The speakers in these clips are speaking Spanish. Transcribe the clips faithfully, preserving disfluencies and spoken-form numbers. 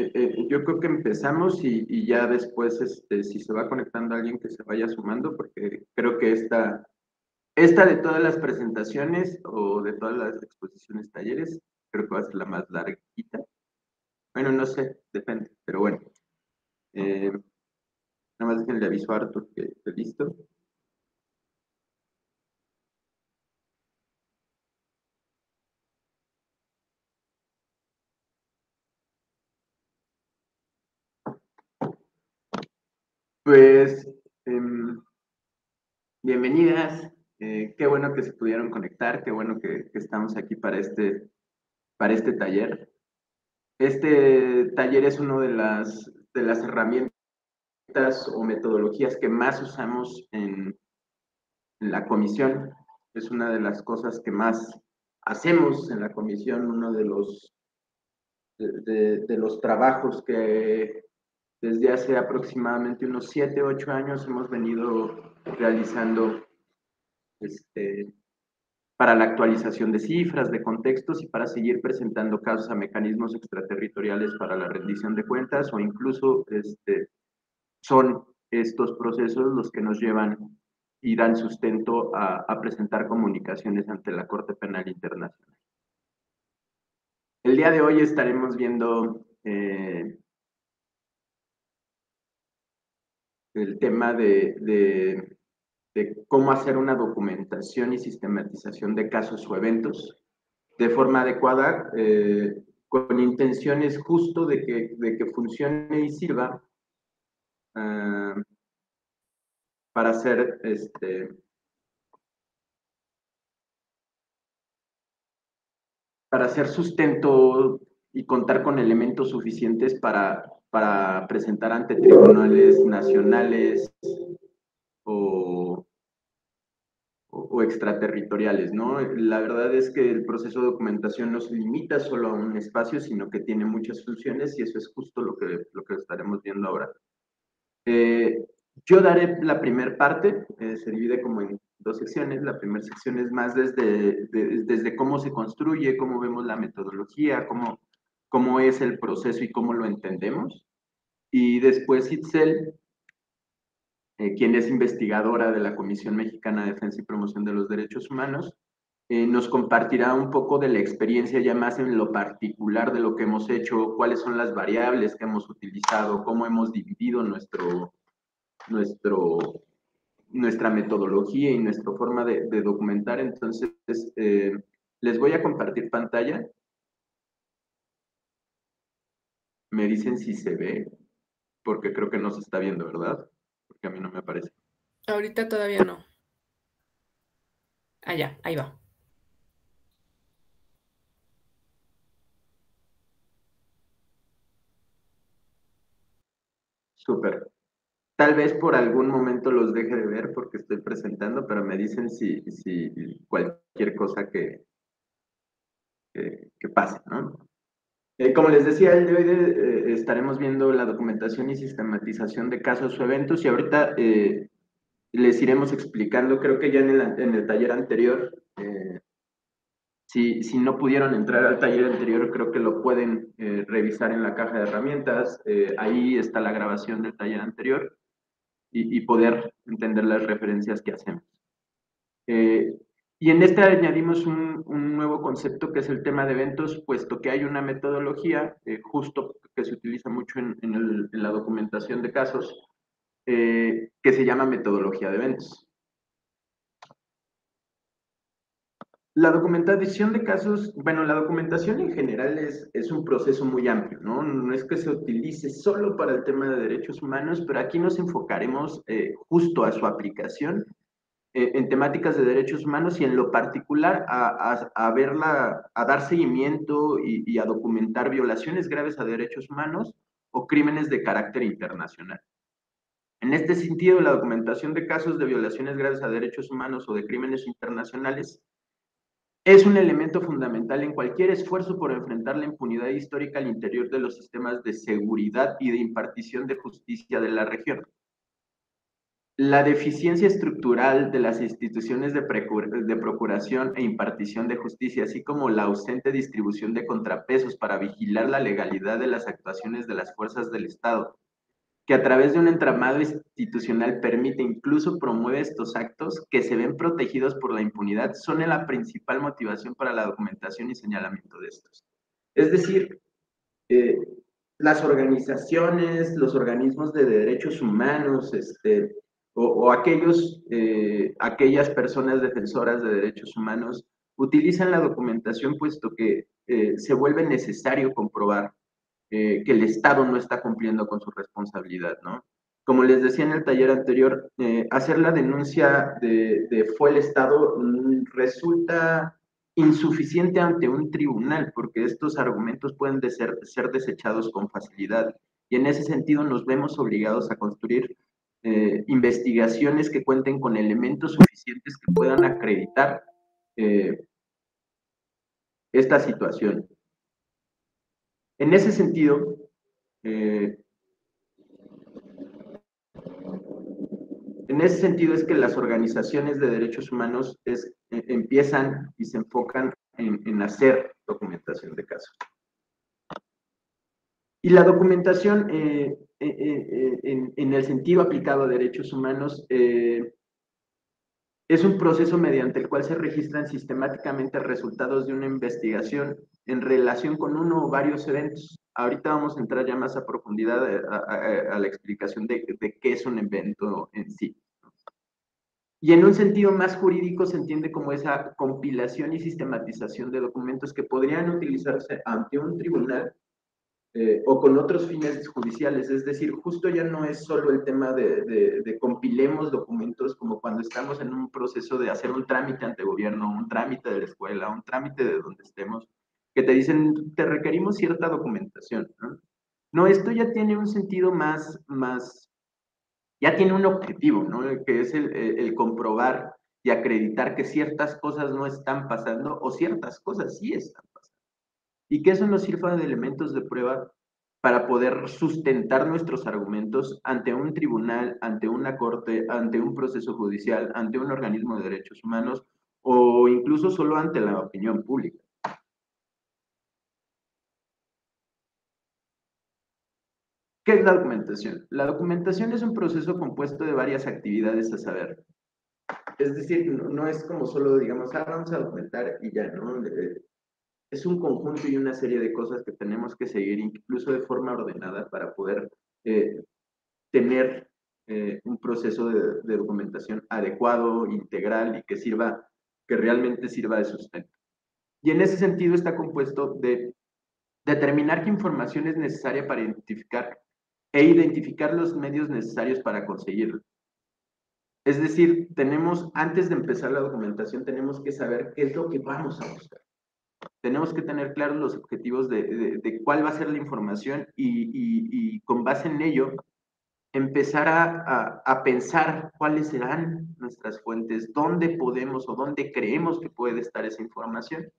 Eh, eh, yo creo que empezamos y, y ya después, este, si se va conectando alguien que se vaya sumando, porque creo que esta, esta de todas las presentaciones o de todas las exposiciones, talleres, creo que va a ser la más larguita. Bueno, no sé, depende, pero bueno. Eh, nada más déjenle aviso a Arthur que esté listo. Pues, eh, bienvenidas. Eh, qué bueno que se pudieron conectar, qué bueno que, que estamos aquí para este, para este taller. Este taller es una de las, de las herramientas o metodologías que más usamos en, en la comisión. Es una de las cosas que más hacemos en la comisión, uno de los, de, de, de los trabajos que desde hace aproximadamente unos siete, ocho años hemos venido realizando este, para la actualización de cifras, de contextos y para seguir presentando casos a mecanismos extraterritoriales para la rendición de cuentas o incluso este, son estos procesos los que nos llevan y dan sustento a, a presentar comunicaciones ante la Corte Penal Internacional. El día de hoy estaremos viendo eh, el tema de, de, de cómo hacer una documentación y sistematización de casos o eventos de forma adecuada, eh, con intenciones justo de que, de que funcione y sirva uh, para hacer este, para hacer sustento y contar con elementos suficientes para, para presentar ante tribunales nacionales o, o, o extraterritoriales, ¿no? La verdad es que el proceso de documentación no se limita solo a un espacio, sino que tiene muchas funciones y eso es justo lo que, lo que estaremos viendo ahora. Eh, yo daré la primera parte, eh, se divide como en dos secciones. La primera sección es más desde, de, desde cómo se construye, cómo vemos la metodología, cómo, cómo es el proceso y cómo lo entendemos. Y después Itzel, eh, quien es investigadora de la Comisión Mexicana de Defensa y Promoción de los Derechos Humanos, eh, nos compartirá un poco de la experiencia ya más en lo particular de lo que hemos hecho, cuáles son las variables que hemos utilizado, cómo hemos dividido nuestro, nuestro, nuestra metodología y nuestra forma de, de documentar. Entonces, eh, les voy a compartir pantalla. Me dicen si se ve, porque creo que no se está viendo, ¿verdad? Porque a mí no me aparece. Ahorita todavía no. Ah, ya, ahí va. Súper. Tal vez por algún momento los deje de ver porque estoy presentando, pero me dicen si, si cualquier cosa que, que, que pase, ¿no? Eh, como les decía, el de hoy de, eh, estaremos viendo la documentación y sistematización de casos o eventos y ahorita eh, les iremos explicando, creo que ya en el, en el taller anterior, eh, si, si no pudieron entrar al taller anterior, creo que lo pueden eh, revisar en la caja de herramientas, eh, ahí está la grabación del taller anterior y, y poder entender las referencias que hacemos. Eh, y en este añadimos un, un, nuevo concepto que es el tema de eventos, puesto que hay una metodología eh, justo que se utiliza mucho en, en, el, en la documentación de casos, eh, que se llama metodología de eventos. La documentación de casos, bueno, la documentación en general es, es un proceso muy amplio, ¿no? No es que se utilice solo para el tema de derechos humanos, pero aquí nos enfocaremos eh, justo a su aplicación eh, en temáticas de derechos humanos y en lo particular a, a, a verla, a dar seguimiento y, y a documentar violaciones graves a derechos humanos o crímenes de carácter internacional. En este sentido, la documentación de casos de violaciones graves a derechos humanos o de crímenes internacionales es un elemento fundamental en cualquier esfuerzo por enfrentar la impunidad histórica al interior de los sistemas de seguridad y de impartición de justicia de la región. la deficiencia estructural de las instituciones de, de procuración e impartición de justicia, así como la ausente distribución de contrapesos para vigilar la legalidad de las actuaciones de las fuerzas del Estado, que a través de un entramado institucional permite, incluso promueve estos actos que se ven protegidos por la impunidad, son la principal motivación para la documentación y señalamiento de estos. Es decir, eh, las organizaciones, los organismos de derechos humanos, este, o, o aquellos, eh, aquellas personas defensoras de derechos humanos utilizan la documentación puesto que eh, se vuelve necesario comprobar eh, que el Estado no está cumpliendo con su responsabilidad, ¿no? Como les decía en el taller anterior, eh, hacer la denuncia de, de fue el Estado mm, resulta insuficiente ante un tribunal, porque estos argumentos pueden de ser, ser desechados con facilidad. Y en ese sentido nos vemos obligados a construir eh, investigaciones que cuenten con elementos suficientes que puedan acreditar eh, esta situación. En ese sentido, eh, en ese sentido es que las organizaciones de derechos humanos es, eh, empiezan y se enfocan en, en hacer documentación de casos. Y la documentación, eh, eh, eh, en, en, el sentido aplicado a derechos humanos, eh, es un proceso mediante el cual se registran sistemáticamente resultados de una investigación en relación con uno o varios eventos. Ahorita vamos a entrar ya más a profundidad a, a, a la explicación de, de qué es un evento en sí. Y en un sentido más jurídico se entiende como esa compilación y sistematización de documentos que podrían utilizarse ante un tribunal eh, o con otros fines judiciales. Es decir, justo ya no es solo el tema de, de, de compilemos documentos como cuando estamos en un proceso de hacer un trámite ante gobierno, un trámite de la escuela, un trámite de donde estemos, que te dicen, te requerimos cierta documentación, ¿no? No, esto ya tiene un sentido más, más ya tiene un objetivo, ¿no? Que es el, el, comprobar y acreditar que ciertas cosas no están pasando o ciertas cosas sí están pasando. Y que eso nos sirva de elementos de prueba para poder sustentar nuestros argumentos ante un tribunal, ante una corte, ante un proceso judicial, ante un organismo de derechos humanos o incluso solo ante la opinión pública. ¿Qué es la documentación? La documentación es un proceso compuesto de varias actividades a saber. Es decir, no, no es como solo, digamos, ah, vamos a documentar y ya, ¿no? Es un conjunto y una serie de cosas que tenemos que seguir, incluso de forma ordenada, para poder eh, tener eh, un proceso de, de documentación adecuado, integral y que sirva, que realmente sirva de sustento. Y en ese sentido está compuesto de determinar qué información es necesaria para identificar e identificar los medios necesarios para conseguirlo. Es decir, tenemos, antes de empezar la documentación, tenemos que saber qué es lo que vamos a buscar. Tenemos que tener claros los objetivos de, de, de cuál va a ser la información y, y, y con base en ello, empezar a, a, a pensar cuáles serán nuestras fuentes, dónde podemos o dónde creemos que puede estar esa información.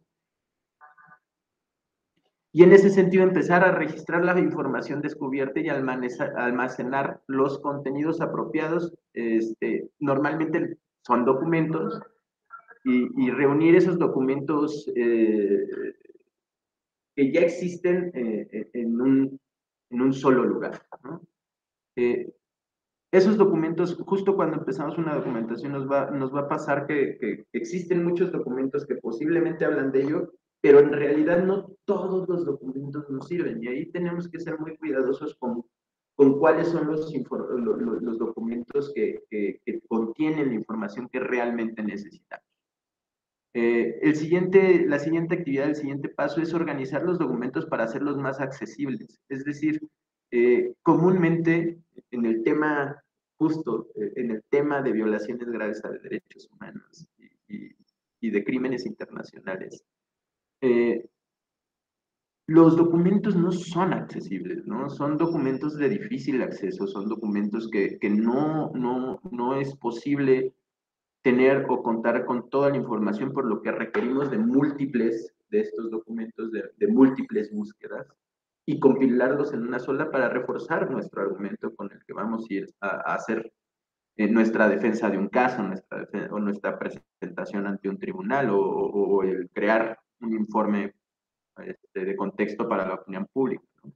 Y en ese sentido empezar a registrar la información descubierta y almacenar los contenidos apropiados. Este, normalmente son documentos y, y reunir esos documentos eh, que ya existen eh, en, un, en un solo lugar, ¿no? Eh, esos documentos, justo cuando empezamos una documentación, nos va, nos va a pasar que, que existen muchos documentos que posiblemente hablan de ello, pero en realidad no todos los documentos nos sirven y ahí tenemos que ser muy cuidadosos con, con cuáles son los, los, los documentos que, que, que contienen la información que realmente necesitamos. Eh, el siguiente, la siguiente actividad, el siguiente paso es organizar los documentos para hacerlos más accesibles. Es decir, eh, comúnmente en el tema, justo eh, en el tema de violaciones graves a derechos humanos y, y, y de crímenes internacionales, eh, los documentos no son accesibles, ¿no? Son documentos de difícil acceso, son documentos que, que no, no, no es posible tener o contar con toda la información, por lo que requerimos de múltiples de estos documentos, de, de múltiples búsquedas, y compilarlos en una sola para reforzar nuestro argumento con el que vamos a ir a, a hacer eh, nuestra defensa de un caso, nuestra o nuestra presentación ante un tribunal, o, o, o el crear un informe este, de contexto para la opinión pública, ¿no?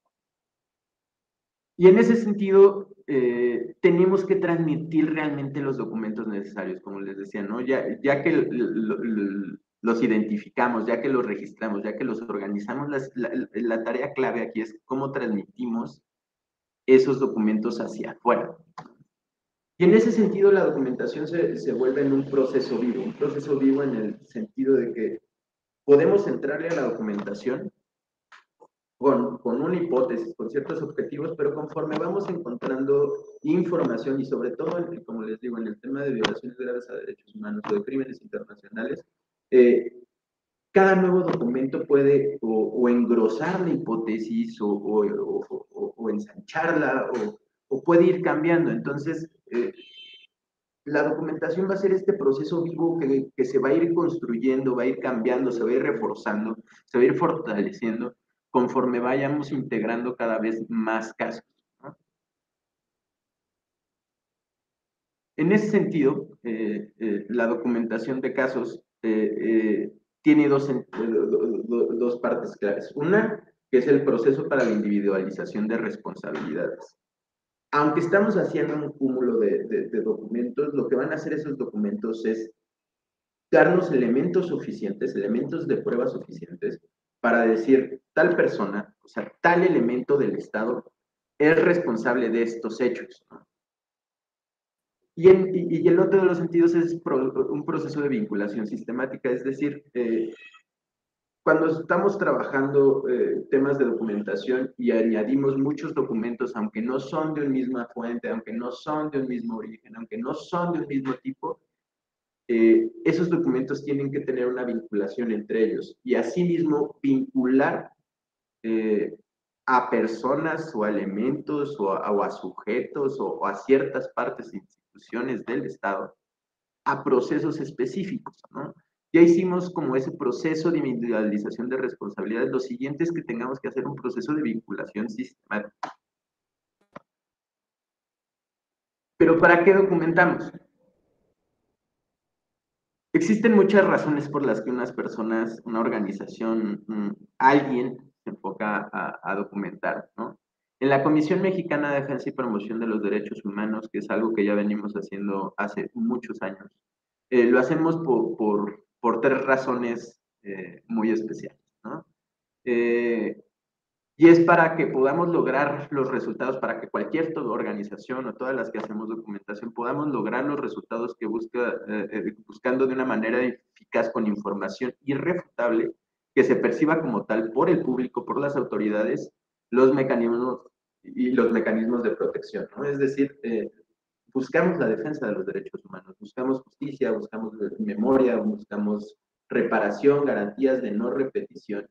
Y en ese sentido, eh, tenemos que transmitir realmente los documentos necesarios, como les decía, ¿no? Ya, ya que los identificamos, ya que los registramos, ya que los organizamos, las, la, la tarea clave aquí es cómo transmitimos esos documentos hacia afuera. Y en ese sentido, la documentación se, se vuelve en un proceso vivo, un proceso vivo en el sentido de que podemos entrarle a la documentación con, con una hipótesis, con ciertos objetivos, pero conforme vamos encontrando información y sobre todo, en, como les digo, en el tema de violaciones graves a derechos humanos o de crímenes internacionales, eh, cada nuevo documento puede o, o engrosar la hipótesis o, o, o, o ensancharla o, o, puede ir cambiando. Entonces, eh, la documentación va a ser este proceso vivo que, que se va a ir construyendo, va a ir cambiando, se va a ir reforzando, se va a ir fortaleciendo conforme vayamos integrando cada vez más casos, ¿no? En ese sentido, eh, eh, la documentación de casos eh, eh, tiene dos, eh, do, dos partes claves. Una, que es el proceso para la individualización de responsabilidades. Aunque estamos haciendo un cúmulo de, de, de documentos, lo que van a hacer esos documentos es darnos elementos suficientes, elementos de prueba suficientes para decir tal persona, o sea, tal elemento del Estado es responsable de estos hechos, ¿no? Y, en, y, y el otro de los sentidos es pro, un proceso de vinculación sistemática, es decir, eh, cuando estamos trabajando eh, temas de documentación y añadimos muchos documentos, aunque no son de una misma fuente, aunque no son de un mismo origen, aunque no son de un mismo tipo, eh, esos documentos tienen que tener una vinculación entre ellos y asimismo vincular eh, a personas o a elementos o a, o a sujetos o, o a ciertas partes e instituciones del Estado a procesos específicos, ¿no? Ya hicimos como ese proceso de individualización de responsabilidades. Lo siguiente es que tengamos que hacer un proceso de vinculación sistemática. ¿Pero para qué documentamos? Existen muchas razones por las que unas personas, una organización, um, alguien se enfoca a, a documentar, ¿no? En la Comisión Mexicana de Defensa y Promoción de los Derechos Humanos, que es algo que ya venimos haciendo hace muchos años, eh, lo hacemos por, por, por tres razones eh, muy especiales, ¿no? Eh, y es para que podamos lograr los resultados, para que cualquier organización o todas las que hacemos documentación podamos lograr los resultados que busca, eh, buscando de una manera eficaz con información irrefutable, que se perciba como tal por el público, por las autoridades, los mecanismos y los mecanismos de protección, ¿no? Es decir, eh, buscamos la defensa de los derechos humanos, buscamos justicia, buscamos memoria, buscamos reparación, garantías de no repetición.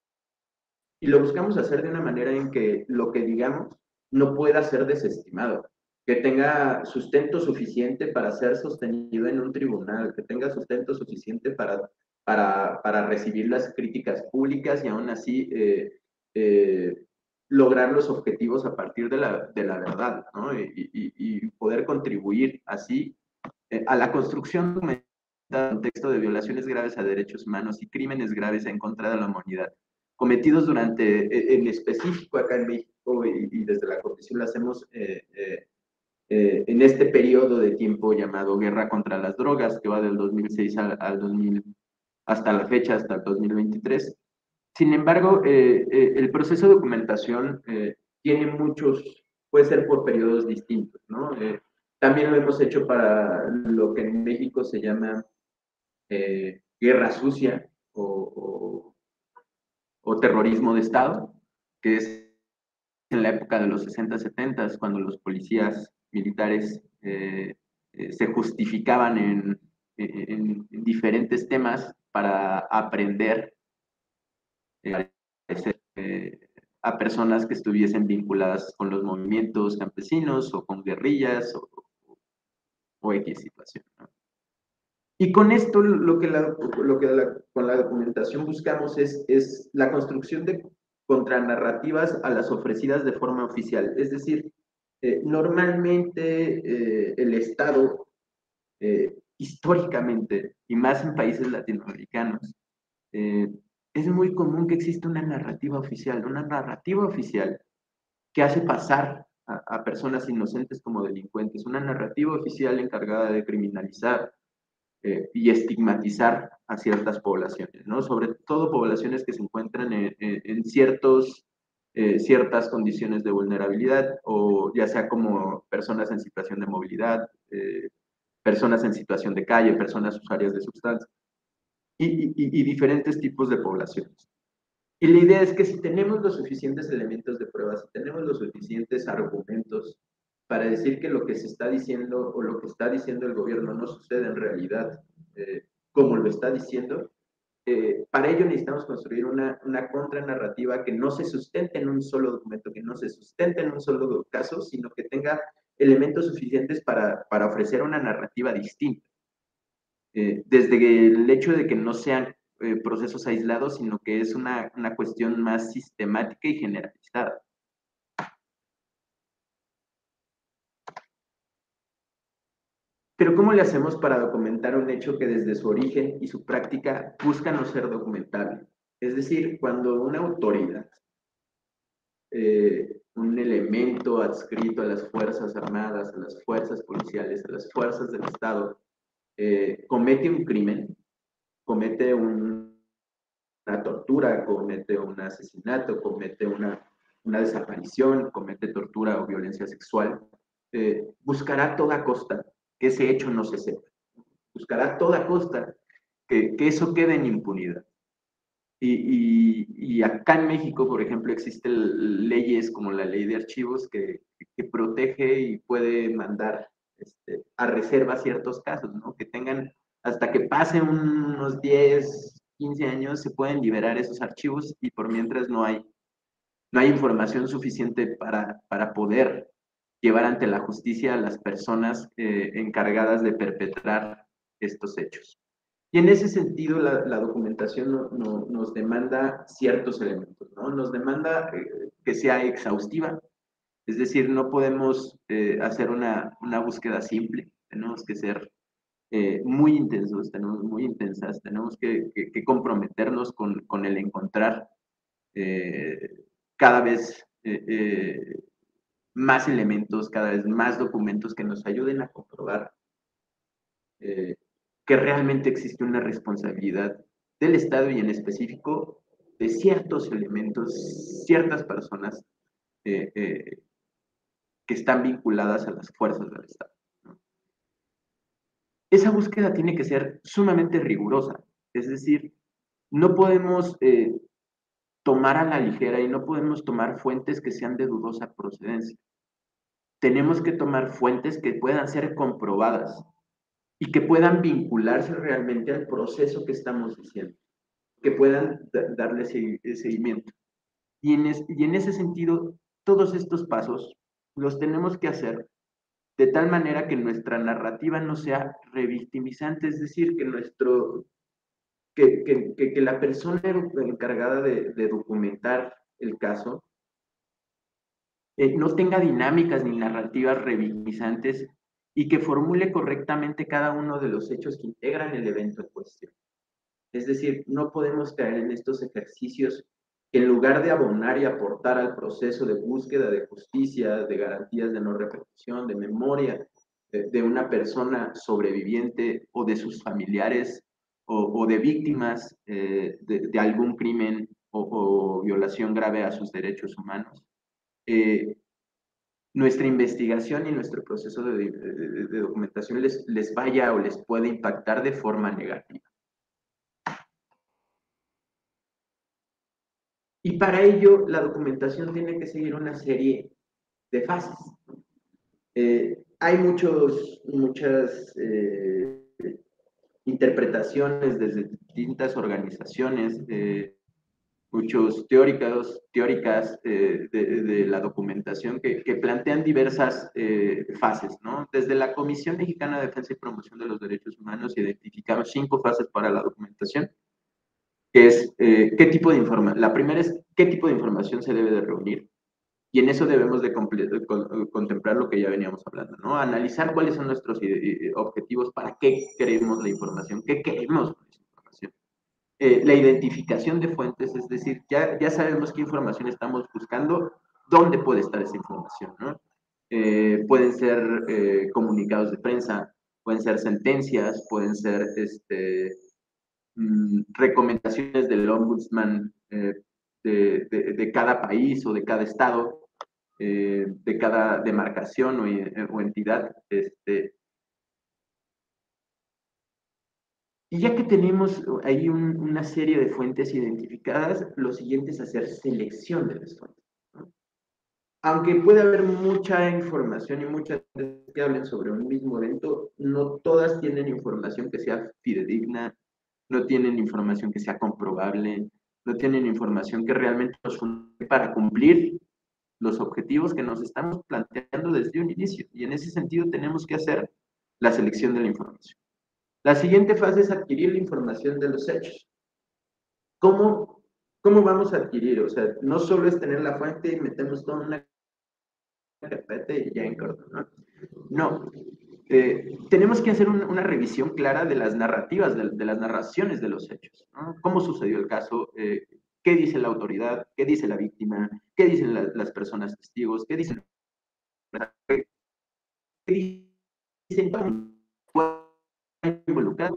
Y lo buscamos hacer de una manera en que lo que digamos no pueda ser desestimado, que tenga sustento suficiente para ser sostenido en un tribunal, que tenga sustento suficiente para, para, para recibir las críticas públicas y aún así eh, eh, lograr los objetivos a partir de la, de la verdad, ¿no? Y, y, y poder contribuir así eh, a la construcción de un contexto de violaciones graves a derechos humanos y crímenes graves en contra de la humanidad cometidos durante, en específico acá en México y, y desde la Comisión lo hacemos eh, eh, eh, en este periodo de tiempo llamado Guerra contra las Drogas, que va del dos mil seis al, al dos mil, hasta la fecha, hasta el dos mil veintitrés. Sin embargo, eh, eh, el proceso de documentación eh, tiene muchos, puede ser por periodos distintos, ¿no? Eh, también lo hemos hecho para lo que en México se llama eh, guerra sucia o, o o terrorismo de Estado, que es en la época de los sesenta, setenta, cuando los policías militares eh, eh, se justificaban en, en, en, diferentes temas para aprender eh, eh, a personas que estuviesen vinculadas con los movimientos campesinos o con guerrillas o, o, o X situación, ¿no? Y con esto lo que, la, lo que la, con la documentación buscamos es, es la construcción de contranarrativas a las ofrecidas de forma oficial. Es decir, Eh, normalmente eh, el Estado, eh, históricamente, y más en países latinoamericanos, eh, es muy común que exista una narrativa oficial, una narrativa oficial que hace pasar a, a personas inocentes como delincuentes, una narrativa oficial encargada de criminalizar eh, y estigmatizar a ciertas poblaciones, ¿no? Sobre todo poblaciones que se encuentran en, en, en ciertos, eh, ciertas condiciones de vulnerabilidad, o ya sea como personas en situación de movilidad, eh, personas en situación de calle, personas usuarias de sustancias, y, y, y diferentes tipos de poblaciones. Y la idea es que si tenemos los suficientes elementos de prueba, si tenemos los suficientes argumentos para decir que lo que se está diciendo o lo que está diciendo el gobierno no sucede en realidad eh, como lo está diciendo, eh, para ello necesitamos construir una, una contranarrativa que no se sustente en un solo documento, que no se sustente en un solo caso, sino que tenga elementos suficientes para, para ofrecer una narrativa distinta. Eh, desde el hecho de que no sean eh, procesos aislados, sino que es una, una cuestión más sistemática y generalizada. Pero ¿cómo le hacemos para documentar un hecho que desde su origen y su práctica busca no ser documentable? Es decir, cuando una autoridad, eh, un elemento adscrito a las Fuerzas Armadas, a las fuerzas policiales, a las fuerzas del Estado, eh, comete un crimen, comete un, una tortura, comete un asesinato, comete una, una desaparición, comete tortura o violencia sexual, eh, buscará a toda costa que ese hecho no se sepa. Buscará a toda costa que, que eso quede en impunidad. Y, y, y, acá en México, por ejemplo, existen leyes como la ley de archivos que, que protege y puede mandar este, a reserva ciertos casos, ¿no? Que tengan, hasta que pasen unos diez, quince años, se pueden liberar esos archivos y por mientras no hay, no hay información suficiente para, para poder llevar ante la justicia a las personas eh, encargadas de perpetrar estos hechos. Y en ese sentido, la, la documentación no, no, nos demanda ciertos elementos, ¿no? Nos demanda eh, que sea exhaustiva, es decir, no podemos eh, hacer una, una, búsqueda simple, tenemos que ser eh, muy intensos, tenemos muy intensas, tenemos que, que, que comprometernos con, con, el encontrar eh, cada vez eh, eh, más elementos, cada vez más documentos que nos ayuden a comprobar eh, que realmente existe una responsabilidad del Estado y en específico de ciertos elementos, ciertas personas eh, eh, que están vinculadas a las fuerzas del Estado, ¿no? Esa búsqueda tiene que ser sumamente rigurosa, es decir, no podemos eh, tomar a la ligera y no podemos tomar fuentes que sean de dudosa procedencia. Tenemos que tomar fuentes que puedan ser comprobadas y que puedan vincularse realmente al proceso que estamos diciendo, que puedan darle seguimiento. Y en, es, y en ese sentido, todos estos pasos los tenemos que hacer de tal manera que nuestra narrativa no sea revictimizante, es decir, que nuestro, que, que, que, que la persona encargada de, de documentar el caso eh, no tenga dinámicas ni narrativas revictimizantes y que formule correctamente cada uno de los hechos que integran el evento en cuestión. Es decir, no podemos caer en estos ejercicios que en lugar de abonar y aportar al proceso de búsqueda de justicia, de garantías de no repetición, de memoria de, de una persona sobreviviente o de sus familiares o, o de víctimas eh, de, de, algún crimen o, o, violación grave a sus derechos humanos, eh, nuestra investigación y nuestro proceso de, de, de, de documentación les, les vaya o les puede impactar de forma negativa. Y para ello, la documentación tiene que seguir una serie de fases. Eh, hay muchos, muchas eh, interpretaciones desde distintas organizaciones, eh, muchos teóricos, teóricas eh, de, de, la documentación que, que plantean diversas eh, fases, ¿no? Desde la Comisión Mexicana de Defensa y Promoción de los Derechos Humanos identificaron cinco fases para la documentación, que es eh, qué tipo de información, la primera es qué tipo de información se debe de reunir, Y en eso debemos de contemplar lo que ya veníamos hablando, ¿no? Analizar cuáles son nuestros objetivos, para qué queremos la información, qué queremos con esa información. Eh, la identificación de fuentes, es decir, ya, ya sabemos qué información estamos buscando, dónde puede estar esa información, ¿no? Eh, pueden ser eh, comunicados de prensa, pueden ser sentencias, pueden ser este, mmm, recomendaciones del ombudsman eh, de, de, de, cada país o de cada estado, eh, de cada demarcación o, o entidad. Este, y ya que tenemos ahí un, una serie de fuentes identificadas, lo siguiente es hacer selección de las fuentes, ¿no? Aunque puede haber mucha información y muchas que hablen sobre un mismo evento, no todas tienen información que sea fidedigna, no tienen información que sea comprobable, no tienen información que realmente nos funde para cumplir los objetivos que nos estamos planteando desde un inicio. Y en ese sentido tenemos que hacer la selección de la información. La siguiente fase es adquirir la información de los hechos. ¿Cómo, cómo vamos a adquirir? O sea, no solo es tener la fuente y metemos toda una carpeta y ya en corto, ¿no? No. Eh, tenemos que hacer un, una revisión clara de las narrativas, de, de las narraciones de los hechos, ¿no? ¿Cómo sucedió el caso? Eh, ¿Qué dice la autoridad? ¿Qué dice la víctima? ¿Qué dicen la, las personas testigos? ¿Qué dicen? ¿Qué dicen? ¿Cómo involucrado?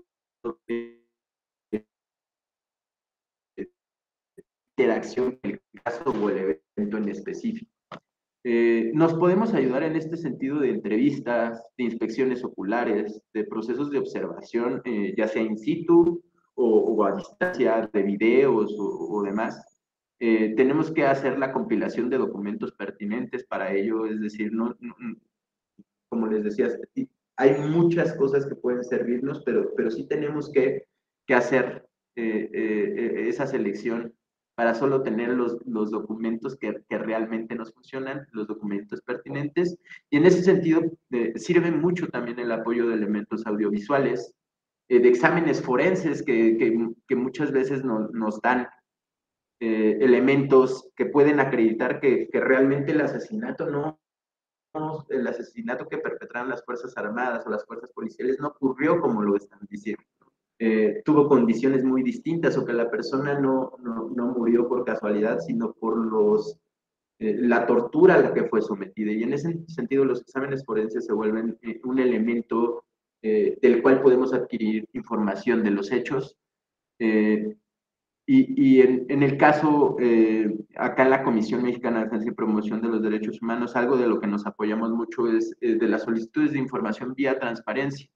Interacción en el caso o el evento en específico. Eh, nos podemos ayudar en este sentido de entrevistas, de inspecciones oculares, de procesos de observación, eh, ya sea in situ o, o a distancia, de videos o, o demás. Eh, tenemos que hacer la compilación de documentos pertinentes para ello, es decir, no, no, como les decía, hay muchas cosas que pueden servirnos, pero, pero sí tenemos que, que hacer eh, eh, esa selección para solo tener los, los documentos que, que, realmente nos funcionan, los documentos pertinentes. Y en ese sentido, eh, sirve mucho también el apoyo de elementos audiovisuales, eh, de exámenes forenses que, que, que muchas veces no, nos dan eh, elementos que pueden acreditar que, que realmente el asesinato no, el asesinato que perpetraron las Fuerzas Armadas o las Fuerzas Policiales no ocurrió como lo están diciendo. Eh, tuvo condiciones muy distintas o que la persona no, no, no murió por casualidad, sino por los, eh, la tortura a la que fue sometida. Y en ese sentido los exámenes forenses se vuelven eh, un elemento eh, del cual podemos adquirir información de los hechos. Eh, y, y en, en, el caso, eh, acá en la Comisión Mexicana de Defensa y Promoción de los Derechos Humanos, algo de lo que nos apoyamos mucho es eh, de las solicitudes de información vía transparencia.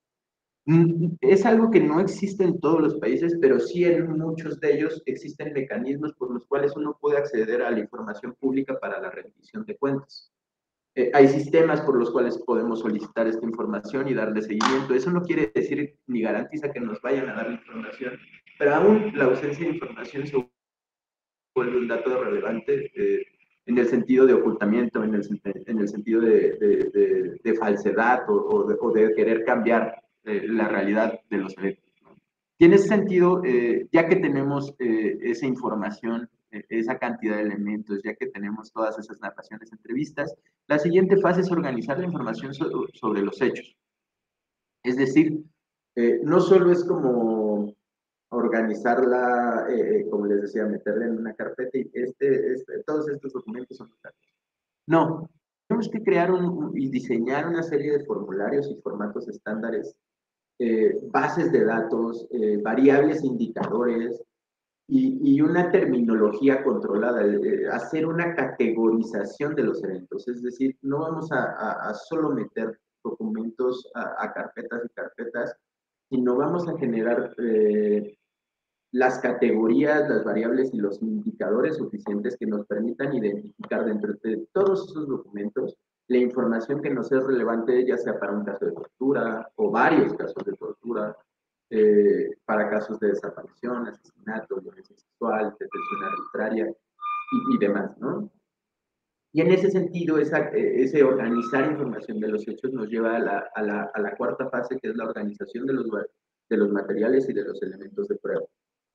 Es algo que no existe en todos los países, pero sí en muchos de ellos existen mecanismos por los cuales uno puede acceder a la información pública para la rendición de cuentas. Eh, hay sistemas por los cuales podemos solicitar esta información y darle seguimiento. Eso no quiere decir ni garantiza que nos vayan a dar la información, pero aún la ausencia de información se vuelve un dato relevante eh, en el sentido de ocultamiento, en el, en el sentido de, de, de, de falsedad o, o, de, o, de, querer cambiar eh, la realidad de los eventos. Y en ese sentido, eh, ya que tenemos eh, esa información, eh, esa cantidad de elementos, ya que tenemos todas esas narraciones, entrevistas, la siguiente fase es organizar la información so sobre los hechos. Es decir, eh, no solo es como organizarla, eh, como les decía, meterla en una carpeta y este, este, todos estos documentos son carpetas. No, tenemos que crear un, y diseñar una serie de formularios y formatos estándares, eh, bases de datos, eh, variables indicadores y, y, una terminología controlada, eh, hacer una categorización de los eventos, es decir, no vamos a, a, a solo meter documentos a, a carpetas y carpetas, sino vamos a generar eh, las categorías, las variables y los indicadores suficientes que nos permitan identificar dentro de todos esos documentos la información que nos es relevante, ya sea para un caso de tortura o varios casos de tortura, eh, para casos de desaparición, asesinato, violencia sexual, detención arbitraria y, y demás, ¿no? Y en ese sentido, esa, ese organizar información de los hechos nos lleva a la, a la, a la cuarta fase, que es la organización de los, de los materiales y de los elementos de prueba.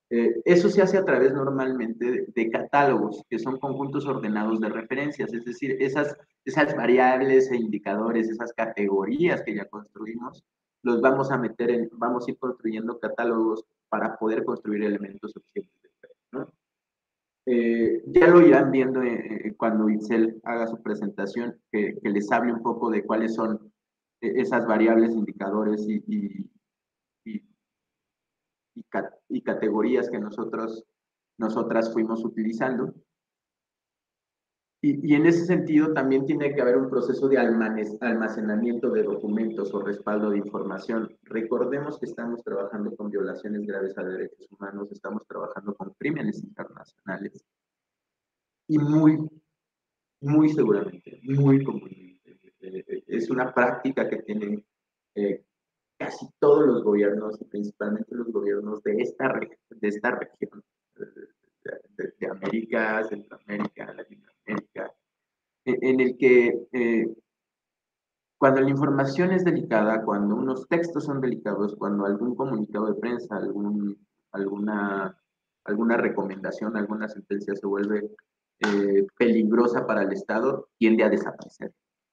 Eh, eso se hace a través normalmente de, de catálogos, que son conjuntos ordenados de referencias, es decir, esas, esas variables e indicadores, esas categorías que ya construimos, los vamos a meter en, vamos a ir construyendo catálogos para poder construir elementos suficientes, ¿no? Eh, ya lo irán viendo eh, cuando Itzel haga su presentación, que, que, les hable un poco de cuáles son eh, esas variables, indicadores y, y, y, y, y categorías que nosotros, nosotras fuimos utilizando. Y, y, en ese sentido también tiene que haber un proceso de almacenamiento de documentos o respaldo de información. Recordemos que estamos trabajando con violaciones graves a derechos humanos, estamos trabajando con crímenes internacionales y muy, muy seguramente, muy comúnmente, eh, es una práctica que tienen eh, casi todos los gobiernos y principalmente los gobiernos de esta, de esta región, de, de, de América, Centroamérica, Latinoamérica, en el que eh, cuando la información es delicada, cuando unos textos son delicados, cuando algún comunicado de prensa, algún, alguna, alguna recomendación, alguna sentencia se vuelve eh, peligrosa para el Estado, tiende a desaparecer,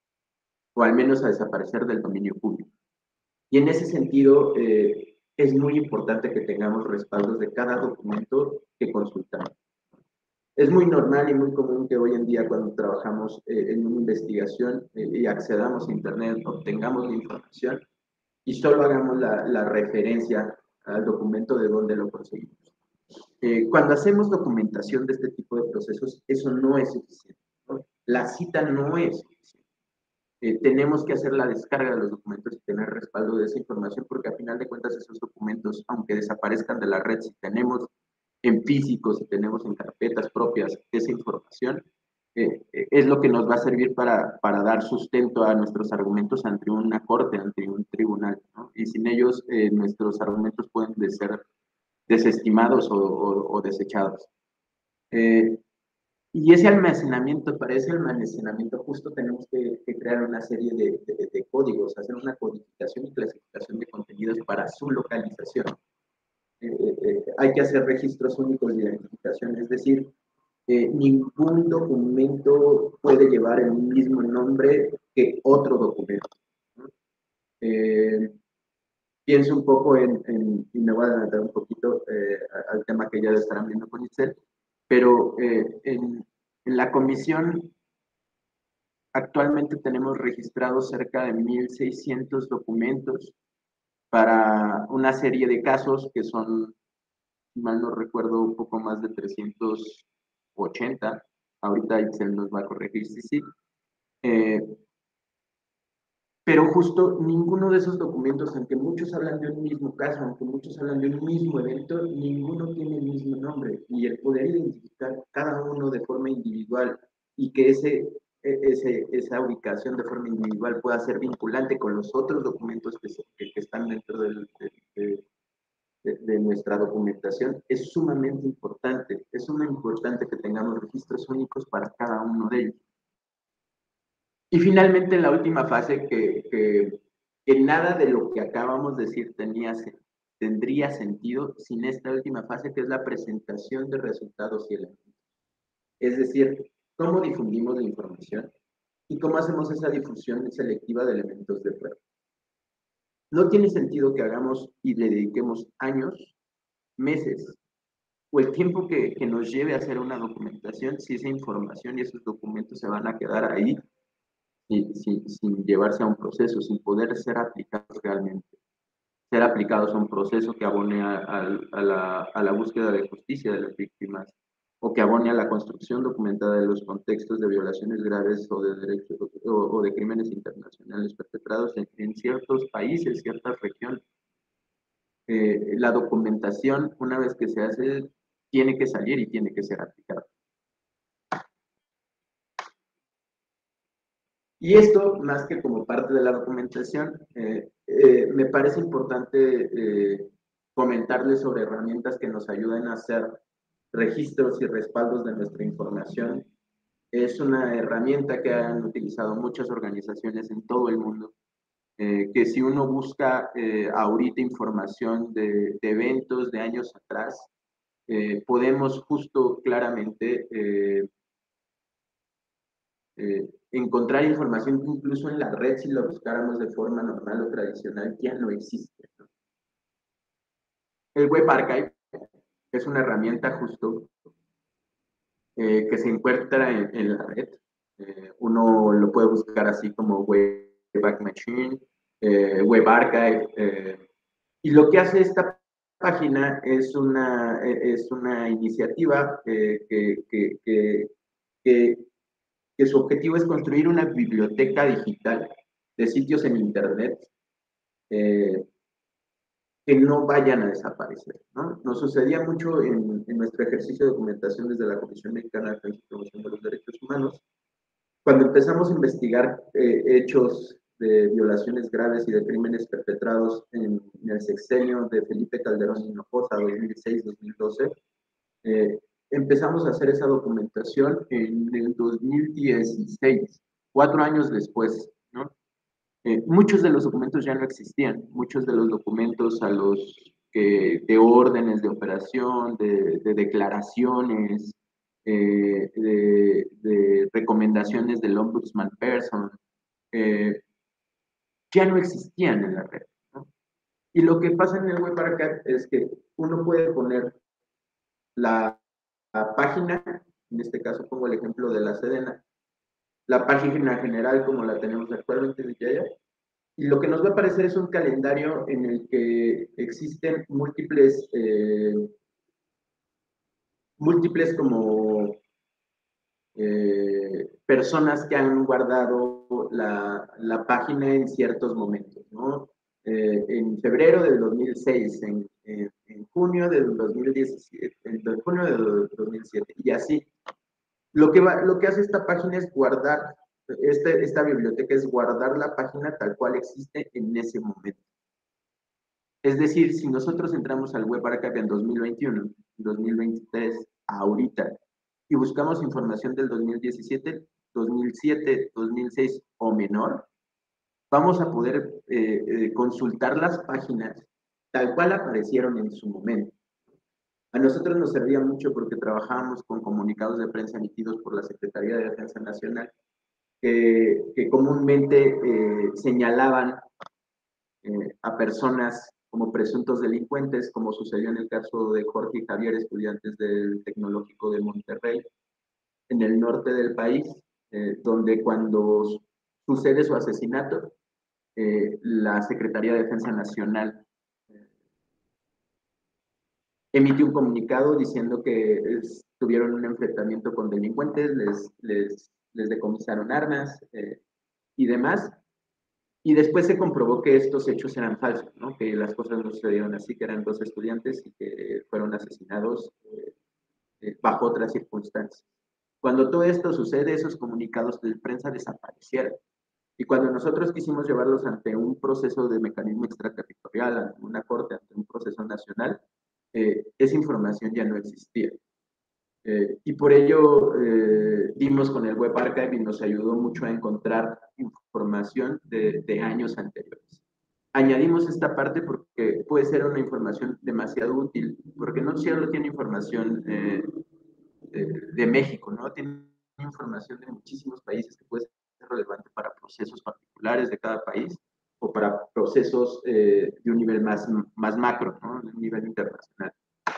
o al menos a desaparecer del dominio público. Y en ese sentido, eh, es muy importante que tengamos respaldos de cada documento que consultamos. Es muy normal y muy común que hoy en día cuando trabajamos eh, en una investigación eh, y accedamos a Internet, obtengamos la información y solo hagamos la, la referencia al documento de donde lo conseguimos. Eh, cuando hacemos documentación de este tipo de procesos, eso no es suficiente, ¿no? La cita no es suficiente. Eh, tenemos que hacer la descarga de los documentos y tener respaldo de esa información porque a final de cuentas esos documentos, aunque desaparezcan de la red, si tenemos en físico, si tenemos en carpetas propias esa información, eh, es lo que nos va a servir para, para dar sustento a nuestros argumentos ante una corte, ante un tribunal, ¿no? Y sin ellos eh, nuestros argumentos pueden de ser desestimados o, o, o desechados. Eh, y ese almacenamiento, para ese almacenamiento justo tenemos que, que crear una serie de, de, de códigos, hacer una codificación y clasificación de contenidos para su localización. Eh, eh, hay que hacer registros únicos de identificación, es decir, eh, ningún documento puede llevar el mismo nombre que otro documento, ¿no? Eh, pienso un poco en, en, y me voy a adelantar un poquito eh, al tema que ya estarán viendo con Isel, pero eh, en, en la comisión actualmente tenemos registrados cerca de mil seiscientos documentos para una serie de casos que son, si mal no recuerdo, un poco más de trescientos ochenta. Ahorita Excel nos va a corregir si sí. Eh, pero justo ninguno de esos documentos, aunque muchos hablan de un mismo caso, aunque muchos hablan de un mismo evento, ninguno tiene el mismo nombre. Y el poder identificar cada uno de forma individual y que ese, ese, esa ubicación de forma individual pueda ser vinculante con los otros documentos que, se, que, que están dentro del, de, de, de nuestra documentación es sumamente importante. Es sumamente importante que tengamos registros únicos para cada uno de ellos. Y finalmente la última fase que, que, que nada de lo que acabamos de decir tenía, tendría sentido sin esta última fase que es la presentación de resultados y elementos. Es decir, cómo difundimos la información y cómo hacemos esa difusión selectiva de elementos de prueba. No tiene sentido que hagamos y le dediquemos años, meses o el tiempo que, que nos lleve a hacer una documentación si esa información y esos documentos se van a quedar ahí sin, sin, sin llevarse a un proceso, sin poder ser aplicados realmente. Ser aplicados a un proceso que abone a, a, a, la, a la búsqueda de justicia de las víctimas o que abone a la construcción documentada de los contextos de violaciones graves o de derechos o, o de crímenes internacionales perpetrados en, en ciertos países, ciertas regiones. Eh, la documentación, una vez que se hace, tiene que salir y tiene que ser aplicada. Y esto, más que como parte de la documentación, eh, eh, me parece importante eh, comentarles sobre herramientas que nos ayuden a hacer registros y respaldos de nuestra información. Es una herramienta que han utilizado muchas organizaciones en todo el mundo, eh, que si uno busca eh, ahorita información de, de eventos de años atrás, eh, podemos justo claramente eh, eh, encontrar información que incluso en la red, si lo buscáramos de forma normal o tradicional, ya no existe, ¿no? El Web Archive es una herramienta justo eh, que se encuentra en, en la red. Eh, uno lo puede buscar así como Wayback Machine, eh, Web Archive, eh, y lo que hace esta página es una, es una iniciativa eh, que, que, que, que, que su objetivo es construir una biblioteca digital de sitios en Internet eh, que no vayan a desaparecer, ¿no? Nos sucedía mucho en, en nuestro ejercicio de documentación desde la Comisión Mexicana de Defensa y Promoción de los Derechos Humanos. Cuando empezamos a investigar eh, hechos de violaciones graves y de crímenes perpetrados en, en el sexenio de Felipe Calderón Hinojosa, dos mil seis dos mil doce, eh, empezamos a hacer esa documentación en el dos mil dieciséis, cuatro años después, ¿no? Eh, muchos de los documentos ya no existían, muchos de los documentos a los que, de órdenes de operación, de, de declaraciones, eh, de, de, recomendaciones del Ombudsman Person, eh, ya no existían en la red, ¿no? Y lo que pasa en el Web Archive es que uno puede poner la, la página, en este caso pongo el ejemplo de la Sedena, la página general como la tenemos actualmente de Yaya, y lo que nos va a aparecer es un calendario en el que existen múltiples, eh, múltiples como eh, personas que han guardado la, la, página en ciertos momentos, ¿no? Eh, en febrero del dos mil seis, en, en, en junio del dos mil diecisiete, en junio del dos mil siete, y así. Lo que, va, lo que hace esta página es guardar, este, esta biblioteca es guardar la página tal cual existe en ese momento. Es decir, si nosotros entramos al Web Archive en dos mil veintiuno, dos mil veintitrés, ahorita, y buscamos información del dos mil diecisiete, dos mil siete, dos mil seis o menor, vamos a poder eh, eh, consultar las páginas tal cual aparecieron en su momento. A nosotros nos servía mucho porque trabajábamos con comunicados de prensa emitidos por la Secretaría de Defensa Nacional que, que comúnmente eh, señalaban eh, a personas como presuntos delincuentes, como sucedió en el caso de Jorge y Javier, estudiantes del Tecnológico de Monterrey, en el norte del país, eh, donde cuando sucede su asesinato, eh, la Secretaría de Defensa Nacional eh, emitió un comunicado diciendo que es, tuvieron un enfrentamiento con delincuentes, les, les, les decomisaron armas eh, y demás. Y después se comprobó que estos hechos eran falsos, ¿no? Que las cosas no sucedieron así, que eran dos estudiantes y que fueron asesinados eh, eh, bajo otras circunstancias. Cuando todo esto sucede, esos comunicados de prensa desaparecieron. Y cuando nosotros quisimos llevarlos ante un proceso de mecanismo extraterritorial, ante una corte, ante un proceso nacional, eh, esa información ya no existía. Eh, y por ello eh, dimos con el Web Archive y nos ayudó mucho a encontrar información de, de años anteriores. Añadimos esta parte porque puede ser una información demasiado útil, porque no solo tiene información eh, de, de México, ¿no? Tiene información de muchísimos países que puede ser relevante para procesos particulares de cada país o para procesos eh, de un nivel más, más macro, ¿no? De un nivel internacional.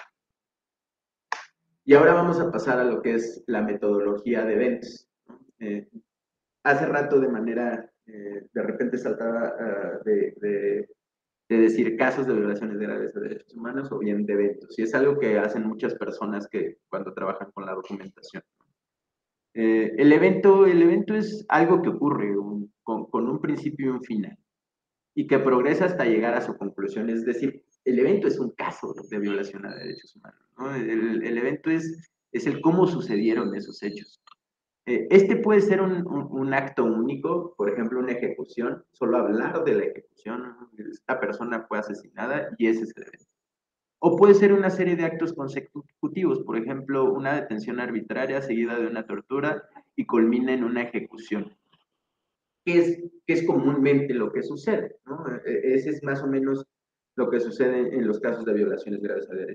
Y ahora vamos a pasar a lo que es la metodología de eventos, ¿no? Eh, hace rato de manera, eh, de repente saltaba uh, de, de, de, decir casos de violaciones graves de derechos humanos o bien de eventos. Y es algo que hacen muchas personas que cuando trabajan con la documentación. Eh, el, evento, el evento es algo que ocurre un, con, con un principio y un final y que progresa hasta llegar a su conclusión. Es decir, el evento es un caso de violación a derechos humanos, ¿no? El, el evento es, es el cómo sucedieron esos hechos. Eh, este puede ser un, un, un, acto único, por ejemplo, una ejecución, solo hablar de la ejecución, esta persona fue asesinada y ese es el evento. O puede ser una serie de actos consecutivos, por ejemplo, una detención arbitraria seguida de una tortura y culmina en una ejecución. ¿Qué es, qué es comúnmente lo que sucede, ¿no? Ese es más o menos lo que sucede en los casos de violaciones graves a derechos humanos.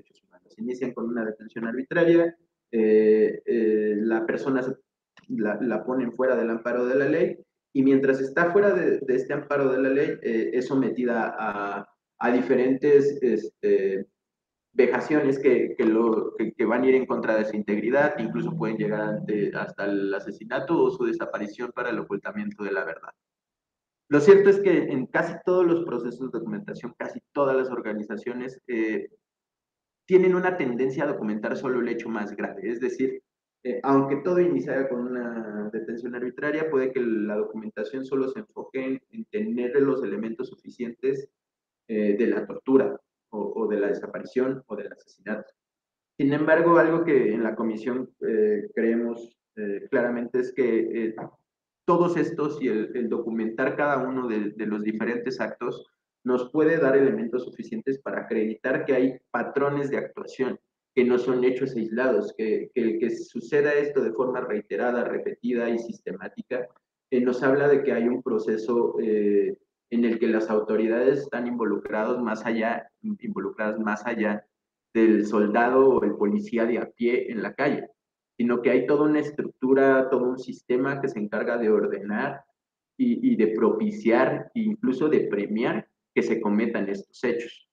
Se inician con una detención arbitraria, eh, eh, la persona se, la, la ponen fuera del amparo de la ley, y mientras está fuera de, de este amparo de la ley, eh, es sometida a, a diferentes este, vejaciones que, que, lo, que, que, van a ir en contra de su integridad, incluso pueden llegar ante, hasta el asesinato o su desaparición para el ocultamiento de la verdad. Lo cierto es que en casi todos los procesos de documentación, casi todas las organizaciones eh, tienen una tendencia a documentar solo el hecho más grave, es decir, eh, aunque todo iniciara con una detención arbitraria, puede que la documentación solo se enfoque en, en tener los elementos suficientes eh, de la tortura o, o de la desaparición o del asesinato. Sin embargo, algo que en la comisión eh, creemos eh, claramente es que eh, todos estos y el, el documentar cada uno de, de, los diferentes actos nos puede dar elementos suficientes para acreditar que hay patrones de actuación, que no son hechos aislados, que, que, que suceda esto de forma reiterada, repetida y sistemática, eh, nos habla de que hay un proceso eh, en el que las autoridades están involucrados más allá, involucradas más allá del soldado o el policía de a pie en la calle, sino que hay toda una estructura, todo un sistema que se encarga de ordenar y, y de propiciar e incluso de premiar que se cometan estos hechos.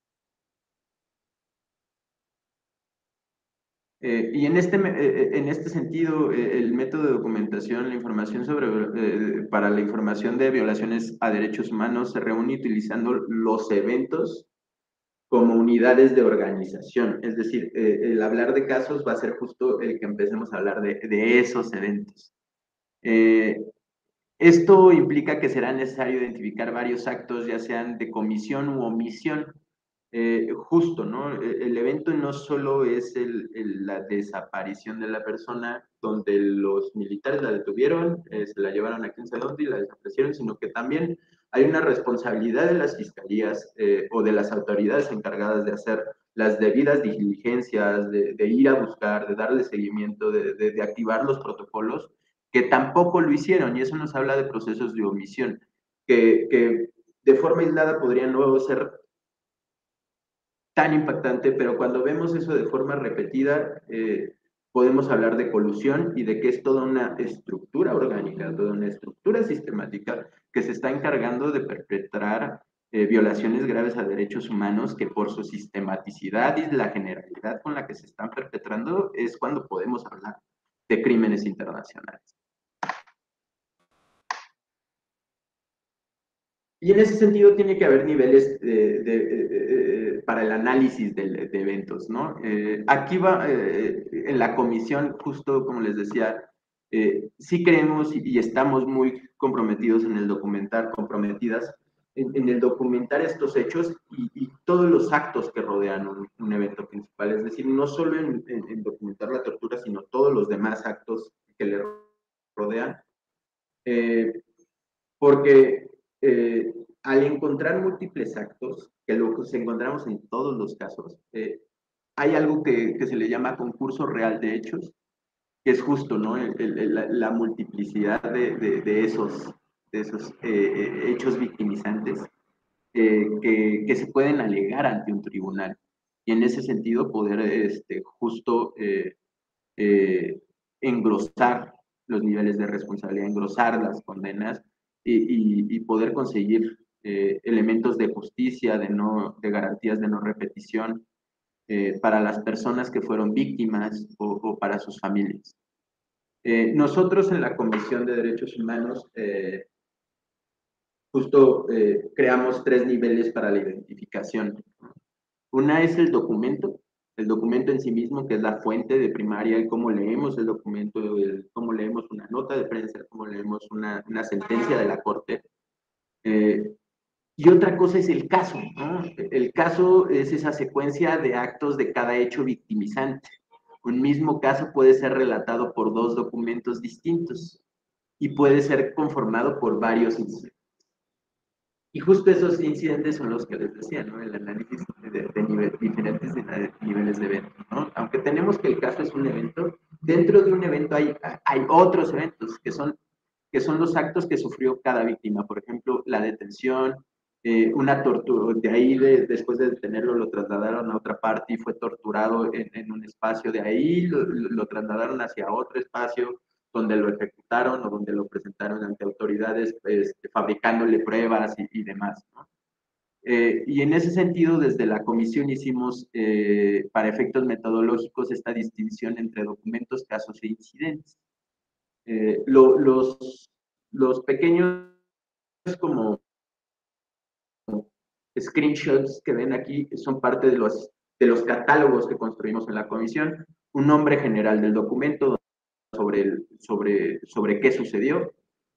Eh, y en este, eh, en este sentido, eh, el método de documentación, la información sobre, eh, para la información de violaciones a derechos humanos se reúne utilizando los eventos como unidades de organización. Es decir, eh, el hablar de casos va a ser justo el que empecemos a hablar de, de esos eventos. Eh, esto implica que será necesario identificar varios actos, ya sean de comisión u omisión. Eh, justo, ¿no? El evento no solo es el, el, la desaparición de la persona, donde los militares la detuvieron, eh, se la llevaron a quién sabe dónde y la desaparecieron, sino que también hay una responsabilidad de las fiscalías eh, o de las autoridades encargadas de hacer las debidas diligencias, de, de ir a buscar, de darle seguimiento, de, de, de activar los protocolos, que tampoco lo hicieron, y eso nos habla de procesos de omisión, que, que de forma aislada podrían luego ser tan impactante, pero cuando vemos eso de forma repetida, eh, podemos hablar de colusión y de que es toda una estructura orgánica, toda una estructura sistemática que se está encargando de perpetrar eh, violaciones graves a derechos humanos que por su sistematicidad y la generalidad con la que se están perpetrando es cuando podemos hablar de crímenes internacionales. Y en ese sentido tiene que haber niveles de, de, de, de, para el análisis de, de eventos, ¿no? Eh, aquí va, eh, en la comisión, justo como les decía, eh, sí creemos y, y estamos muy comprometidos en el documentar, comprometidas en, en el documentar estos hechos y, y, todos los actos que rodean un, un evento principal, es decir, no solo en, en, en documentar la tortura, sino todos los demás actos que le rodean, eh, porque eh, al encontrar múltiples actos, que lo que encontramos en todos los casos, eh, hay algo que, que, se le llama concurso real de hechos, que es justo, ¿no? El, el, la, la, multiplicidad de, de, de esos, de esos eh, hechos victimizantes eh, que, que, se pueden alegar ante un tribunal. Y en ese sentido poder este, justo eh, eh, engrosar los niveles de responsabilidad, engrosar las condenas y, y, y poder conseguir eh, elementos de justicia, de, no, de garantías de no repetición eh, para las personas que fueron víctimas o, o para sus familias. Eh, nosotros en la Comisión de Derechos Humanos eh, justo eh, creamos tres niveles para la identificación. Una es el documento, el documento en sí mismo, que es la fuente de primaria, el cómo leemos el documento, el cómo leemos una nota de prensa, cómo leemos una, una sentencia de la corte. Eh, y otra cosa es el caso, ¿no? El caso es esa secuencia de actos de cada hecho victimizante. Un mismo caso puede ser relatado por dos documentos distintos y puede ser conformado por varios incidentes. Y justo esos incidentes son los que les decía, ¿no? El análisis de, de nivel, diferentes de, niveles de evento, ¿no? Aunque tenemos que el caso es un evento, dentro de un evento hay, hay otros eventos que son, que son los actos que sufrió cada víctima. Por ejemplo, la detención, eh, una tortura, de ahí de, después de detenerlo lo trasladaron a otra parte y fue torturado en, en un espacio, de ahí lo, lo, trasladaron hacia otro espacio donde lo ejecutaron o donde lo presentaron ante autoridades este, fabricándole pruebas y, y demás, ¿no? Eh, y en ese sentido, desde la comisión hicimos, eh, para efectos metodológicos, esta distinción entre documentos, casos e incidentes. Eh, lo, los, los pequeños como screenshots que ven aquí son parte de los, de los catálogos que construimos en la comisión, un nombre general del documento sobre, el, sobre, sobre qué sucedió,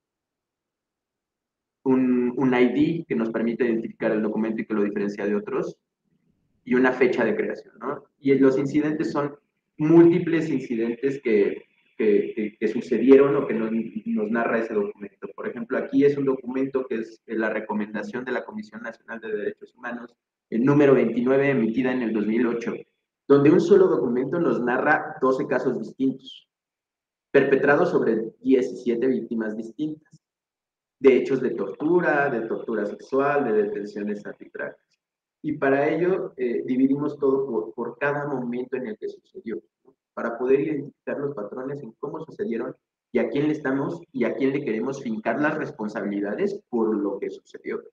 un, un I D que nos permite identificar el documento y que lo diferencia de otros, y una fecha de creación, ¿no? Y los incidentes son múltiples incidentes que, que, que, que sucedieron o que nos, nos narra ese documento. Por ejemplo, aquí es un documento que es la recomendación de la Comisión Nacional de Derechos Humanos, el número veintinueve, emitida en el dos mil ocho, donde un solo documento nos narra doce casos distintos, perpetrados sobre diecisiete víctimas distintas, de hechos de tortura, de tortura sexual, de detenciones arbitrarias. Y para ello eh, dividimos todo por, por cada momento en el que sucedió, ¿no? Para poder identificar los patrones en cómo sucedieron y a quién le estamos y a quién le queremos fincar las responsabilidades por lo que sucedió.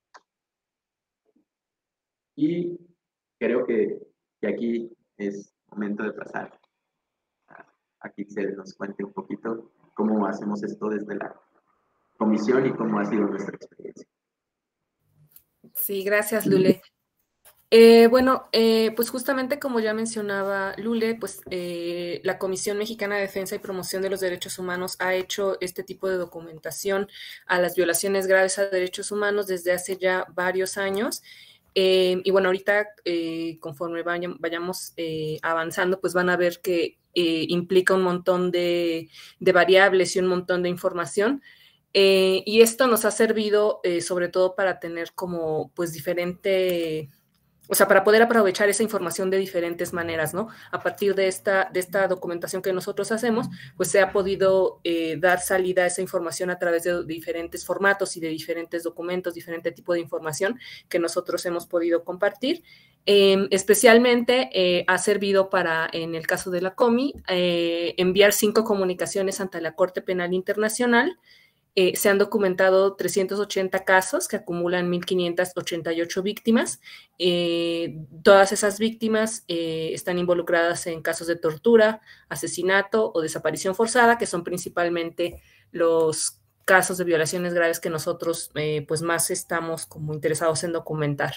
Y creo que, que aquí es momento de pasar a, a que se nos cuente un poquito cómo hacemos esto desde la comisión y cómo ha sido nuestra experiencia. Sí, gracias, Lule. Eh, bueno, eh, pues justamente como ya mencionaba Lule, pues eh, la Comisión Mexicana de Defensa y Promoción de los Derechos Humanos ha hecho este tipo de documentación a las violaciones graves a derechos humanos desde hace ya varios años. Eh, y bueno, ahorita eh, conforme vaya, vayamos eh, avanzando, pues van a ver que eh, implica un montón de, de variables y un montón de información. Eh, y esto nos ha servido eh, sobre todo para tener como pues diferente, o sea, para poder aprovechar esa información de diferentes maneras, ¿no? A partir de esta, de esta documentación que nosotros hacemos, pues se ha podido eh, dar salida a esa información a través de diferentes formatos y de diferentes documentos, diferente tipo de información que nosotros hemos podido compartir. Eh, especialmente eh, ha servido para, en el caso de la COMI, eh, enviar cinco comunicaciones ante la Corte Penal Internacional. Eh, se han documentado trescientos ochenta casos que acumulan mil quinientas ochenta y ocho víctimas. Eh, todas esas víctimas eh, están involucradas en casos de tortura, asesinato o desaparición forzada, que son principalmente los casos de violaciones graves que nosotros eh, pues más estamos como interesados en documentar.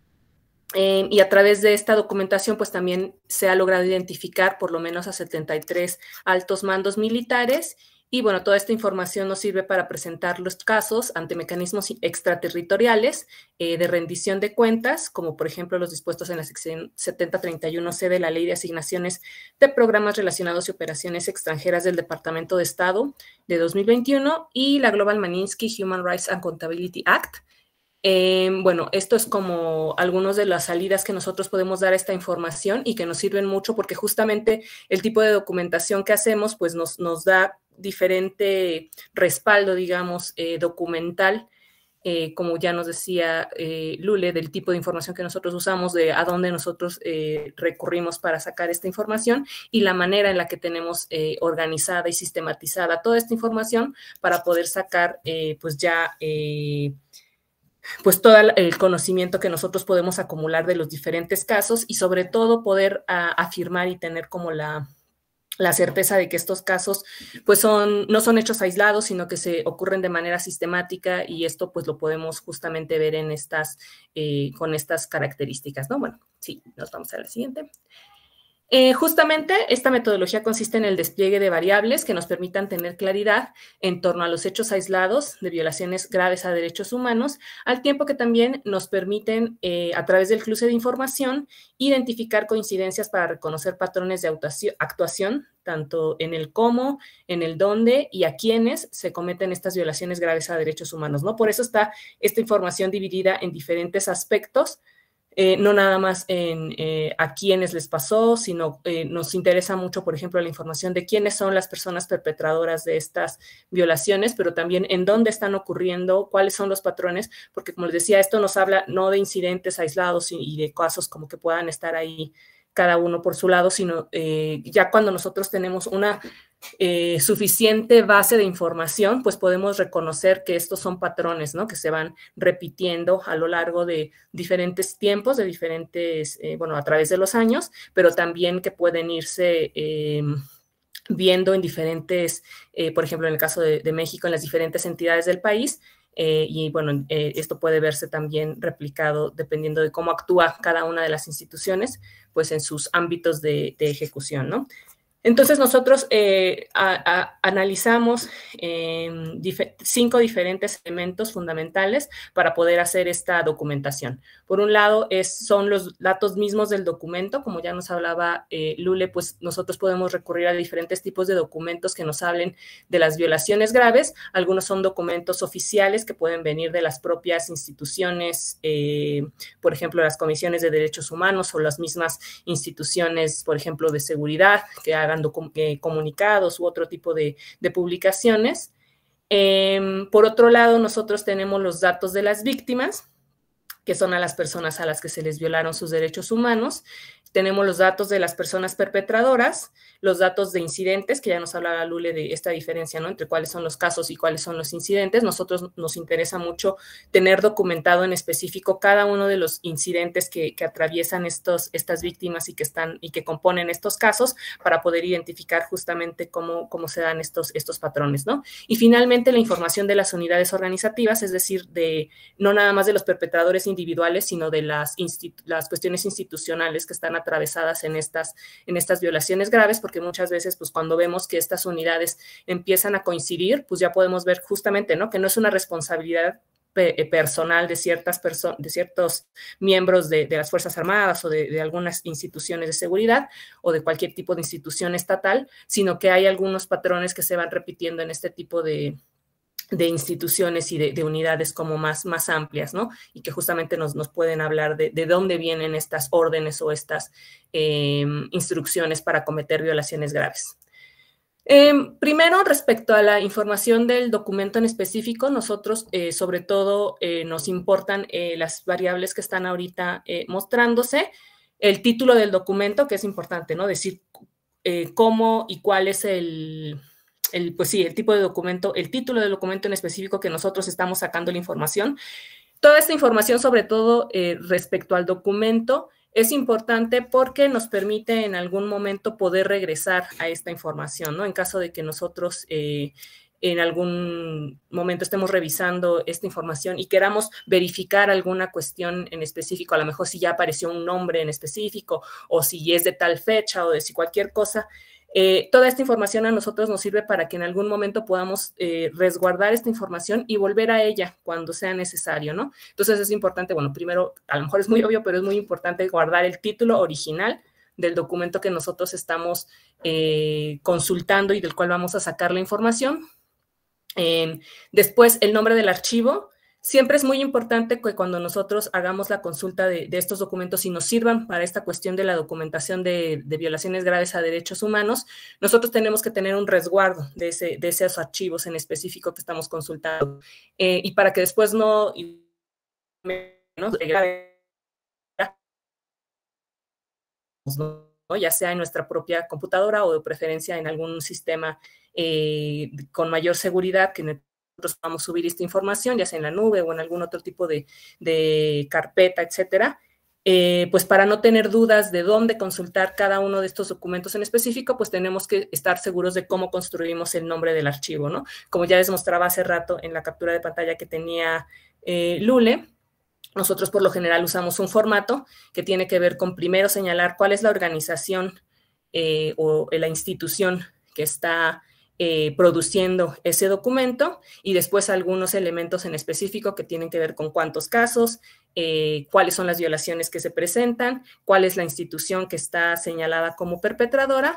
Eh, y a través de esta documentación, pues también se ha logrado identificar por lo menos a setenta y tres altos mandos militares. Y bueno, toda esta información nos sirve para presentar los casos ante mecanismos extraterritoriales eh, de rendición de cuentas, como por ejemplo los dispuestos en la sección setenta treinta y uno ce de la Ley de Asignaciones de Programas Relacionados y Operaciones Extranjeras del Departamento de Estado de dos mil veintiuno y la Global Magnitsky Human Rights and Accountability Act. Eh, bueno, esto es como algunas de las salidas que nosotros podemos dar a esta información y que nos sirven mucho porque justamente el tipo de documentación que hacemos pues nos, nos da diferente respaldo, digamos, eh, documental, eh, como ya nos decía eh, Lule, del tipo de información que nosotros usamos, de a dónde nosotros eh, recurrimos para sacar esta información y la manera en la que tenemos eh, organizada y sistematizada toda esta información para poder sacar eh, pues ya eh, pues todo el conocimiento que nosotros podemos acumular de los diferentes casos y sobre todo poder a, afirmar y tener como la, la certeza de que estos casos pues son, no son hechos aislados, sino que se ocurren de manera sistemática y esto pues lo podemos justamente ver en estas, eh, con estas características, ¿no? Bueno, sí, nos vamos a la siguiente. Eh, justamente esta metodología consiste en el despliegue de variables que nos permitan tener claridad en torno a los hechos aislados de violaciones graves a derechos humanos, al tiempo que también nos permiten, eh, a través del cruce de información, identificar coincidencias para reconocer patrones de actuación, tanto en el cómo, en el dónde y a quiénes se cometen estas violaciones graves a derechos humanos, ¿no? Por eso está esta información dividida en diferentes aspectos, eh, no nada más en eh, a quiénes les pasó, sino eh, nos interesa mucho, por ejemplo, la información de quiénes son las personas perpetradoras de estas violaciones, pero también en dónde están ocurriendo, cuáles son los patrones, porque como les decía, esto nos habla no de incidentes aislados y, y de casos como que puedan estar ahí cada uno por su lado, sino eh, ya cuando nosotros tenemos una eh, suficiente base de información, pues podemos reconocer que estos son patrones, ¿no? Que se van repitiendo a lo largo de diferentes tiempos, de diferentes, eh, bueno, a través de los años, pero también que pueden irse eh, viendo en diferentes, eh, por ejemplo, en el caso de, de México, en las diferentes entidades del país. Eh, y bueno, eh, esto puede verse también replicado dependiendo de cómo actúa cada una de las instituciones, pues en sus ámbitos de, de ejecución, ¿no? Entonces nosotros eh, a, a, analizamos eh, dif cinco diferentes elementos fundamentales para poder hacer esta documentación. Por un lado es, son los datos mismos del documento, como ya nos hablaba eh, Lule, pues nosotros podemos recurrir a diferentes tipos de documentos que nos hablen de las violaciones graves. Algunos son documentos oficiales que pueden venir de las propias instituciones, eh, por ejemplo, las comisiones de derechos humanos o las mismas instituciones, por ejemplo, de seguridad, que hagan comunicados u otro tipo de, de publicaciones. Eh, por otro lado, nosotros tenemos los datos de las víctimas, que son a las personas a las que se les violaron sus derechos humanos. Tenemos los datos de las personas perpetradoras, los datos de incidentes, que ya nos hablaba Lule de esta diferencia, ¿no? Entre cuáles son los casos y cuáles son los incidentes. Nosotros nos interesa mucho tener documentado en específico cada uno de los incidentes que, que atraviesan estos, estas víctimas y que, están, y que componen estos casos para poder identificar justamente cómo, cómo se dan estos, estos patrones, ¿no? Y finalmente la información de las unidades organizativas, es decir, de no nada más de los perpetradores individuales, sino de las, las cuestiones institucionales que están atravesadas en estas, en estas violaciones graves, porque muchas veces, pues cuando vemos que estas unidades empiezan a coincidir, pues ya podemos ver justamente, ¿no? Que no es una responsabilidad personal de ciertas personas, de ciertos miembros de, de las Fuerzas Armadas o de, de algunas instituciones de seguridad o de cualquier tipo de institución estatal, sino que hay algunos patrones que se van repitiendo en este tipo de, de instituciones y de, de unidades como más, más amplias, ¿no? Y que justamente nos, nos pueden hablar de, de dónde vienen estas órdenes o estas eh, instrucciones para cometer violaciones graves. Eh, primero, respecto a la información del documento en específico, nosotros eh, sobre todo eh, nos importan eh, las variables que están ahorita eh, mostrándose, el título del documento, que es importante, ¿no? Decir eh, cómo y cuál es el... El, pues sí, el tipo de documento, el título del documento en específico que nosotros estamos sacando la información. Toda esta información, sobre todo eh, respecto al documento, es importante porque nos permite en algún momento poder regresar a esta información, ¿no? En caso de que nosotros eh, en algún momento estemos revisando esta información y queramos verificar alguna cuestión en específico, a lo mejor si ya apareció un nombre en específico o si es de tal fecha o de si cualquier cosa. Eh, toda esta información a nosotros nos sirve para que en algún momento podamos eh, resguardar esta información y volver a ella cuando sea necesario, ¿no? Entonces es importante, bueno, primero, a lo mejor es muy obvio, pero es muy importante guardar el título original del documento que nosotros estamos eh, consultando y del cual vamos a sacar la información. Eh, después, el nombre del archivo. Siempre es muy importante que cuando nosotros hagamos la consulta de, de estos documentos y nos sirvan para esta cuestión de la documentación de, de violaciones graves a derechos humanos, nosotros tenemos que tener un resguardo de, ese, de esos archivos en específico que estamos consultando. Eh, y para que después no... ¿no? ¿no? Ya sea en nuestra propia computadora o de preferencia en algún sistema eh, con mayor seguridad que nosotros vamos a subir esta información, ya sea en la nube o en algún otro tipo de, de carpeta, etcétera. Eh, pues para no tener dudas de dónde consultar cada uno de estos documentos en específico, pues tenemos que estar seguros de cómo construimos el nombre del archivo, ¿no? Como ya les mostraba hace rato en la captura de pantalla que tenía eh, Lule, nosotros por lo general usamos un formato que tiene que ver con primero señalar cuál es la organización eh, o la institución que está eh, produciendo ese documento y después algunos elementos en específico que tienen que ver con cuántos casos, eh, cuáles son las violaciones que se presentan, cuál es la institución que está señalada como perpetradora,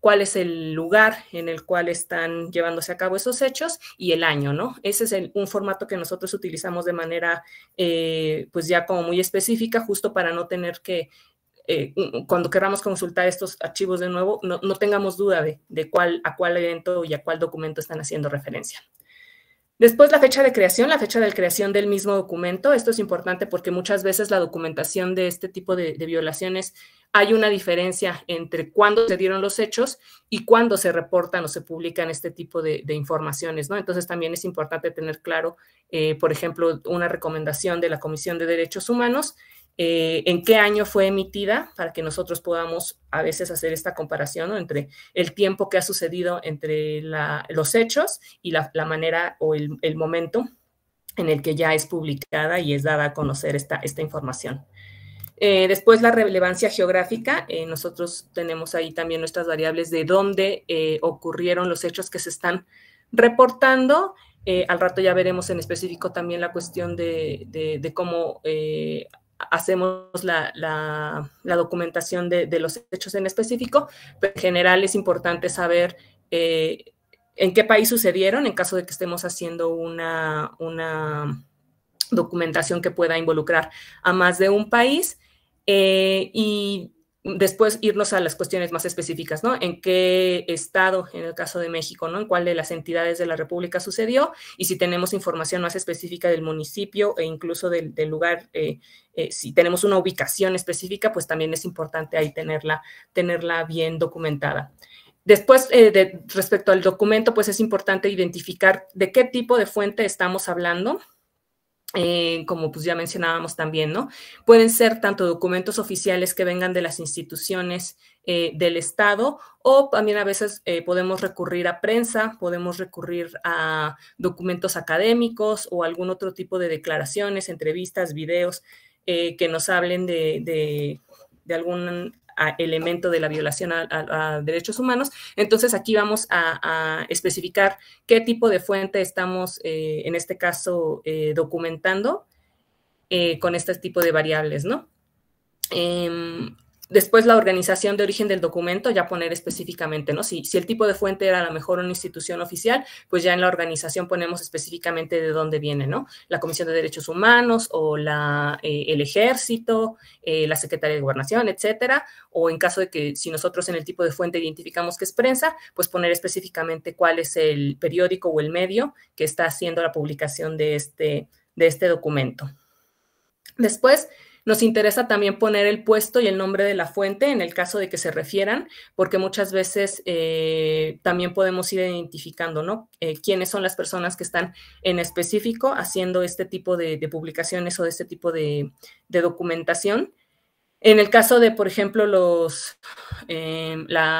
cuál es el lugar en el cual están llevándose a cabo esos hechos y el año, ¿no? Ese es el, un formato que nosotros utilizamos de manera, eh, pues ya como muy específica, justo para no tener que, eh, cuando queramos consultar estos archivos de nuevo, no, no tengamos duda de, de cuál, a cuál evento y a cuál documento están haciendo referencia. Después, la fecha de creación, la fecha de creación del mismo documento. Esto es importante porque muchas veces la documentación de este tipo de, de violaciones, hay una diferencia entre cuándo se dieron los hechos y cuándo se reportan o se publican este tipo de, de informaciones, ¿no? Entonces, también es importante tener claro, eh, por ejemplo, una recomendación de la Comisión de Derechos Humanos, Eh, en qué año fue emitida, para que nosotros podamos a veces hacer esta comparación, ¿no?, entre el tiempo que ha sucedido entre la, los hechos y la, la manera o el, el momento en el que ya es publicada y es dada a conocer esta, esta información. Eh, después, la relevancia geográfica. Eh, nosotros tenemos ahí también nuestras variables de dónde eh, ocurrieron los hechos que se están reportando. Eh, al rato ya veremos en específico también la cuestión de, de, de cómo eh, hacemos la, la, la documentación de, de los hechos en específico, pero en general es importante saber eh, en qué país sucedieron, en caso de que estemos haciendo una, una documentación que pueda involucrar a más de un país, eh, y después irnos a las cuestiones más específicas, ¿no? En qué estado, en el caso de México, ¿no?, en cuál de las entidades de la República sucedió, y si tenemos información más específica del municipio e incluso del, del lugar, eh, eh, si tenemos una ubicación específica, pues también es importante ahí tenerla, tenerla bien documentada. Después, eh, de, respecto al documento, pues es importante identificar de qué tipo de fuente estamos hablando. Eh, como pues ya mencionábamos también, ¿no? Pueden ser tanto documentos oficiales que vengan de las instituciones eh, del Estado, o también a veces eh, podemos recurrir a prensa, podemos recurrir a documentos académicos o algún otro tipo de declaraciones, entrevistas, videos eh, que nos hablen de, de, de algún elemento de la violación a, a, a derechos humanos. Entonces, aquí vamos a, a especificar qué tipo de fuente estamos, eh, en este caso, eh, documentando eh, con este tipo de variables, ¿no? Eh, Después, la organización de origen del documento, ya poner específicamente, ¿no? Si, si el tipo de fuente era a lo mejor una institución oficial, pues ya en la organización ponemos específicamente de dónde viene, ¿no? La Comisión de Derechos Humanos o la, eh, el Ejército, eh, la Secretaría de Gobernación, etcétera. O en caso de que si nosotros en el tipo de fuente identificamos que es prensa, pues poner específicamente cuál es el periódico o el medio que está haciendo la publicación de este, de este documento. Después, nos interesa también poner el puesto y el nombre de la fuente en el caso de que se refieran, porque muchas veces eh, también podemos ir identificando, ¿no?, eh, quiénes son las personas que están en específico haciendo este tipo de, de publicaciones o de este tipo de, de documentación. En el caso de, por ejemplo, los, eh,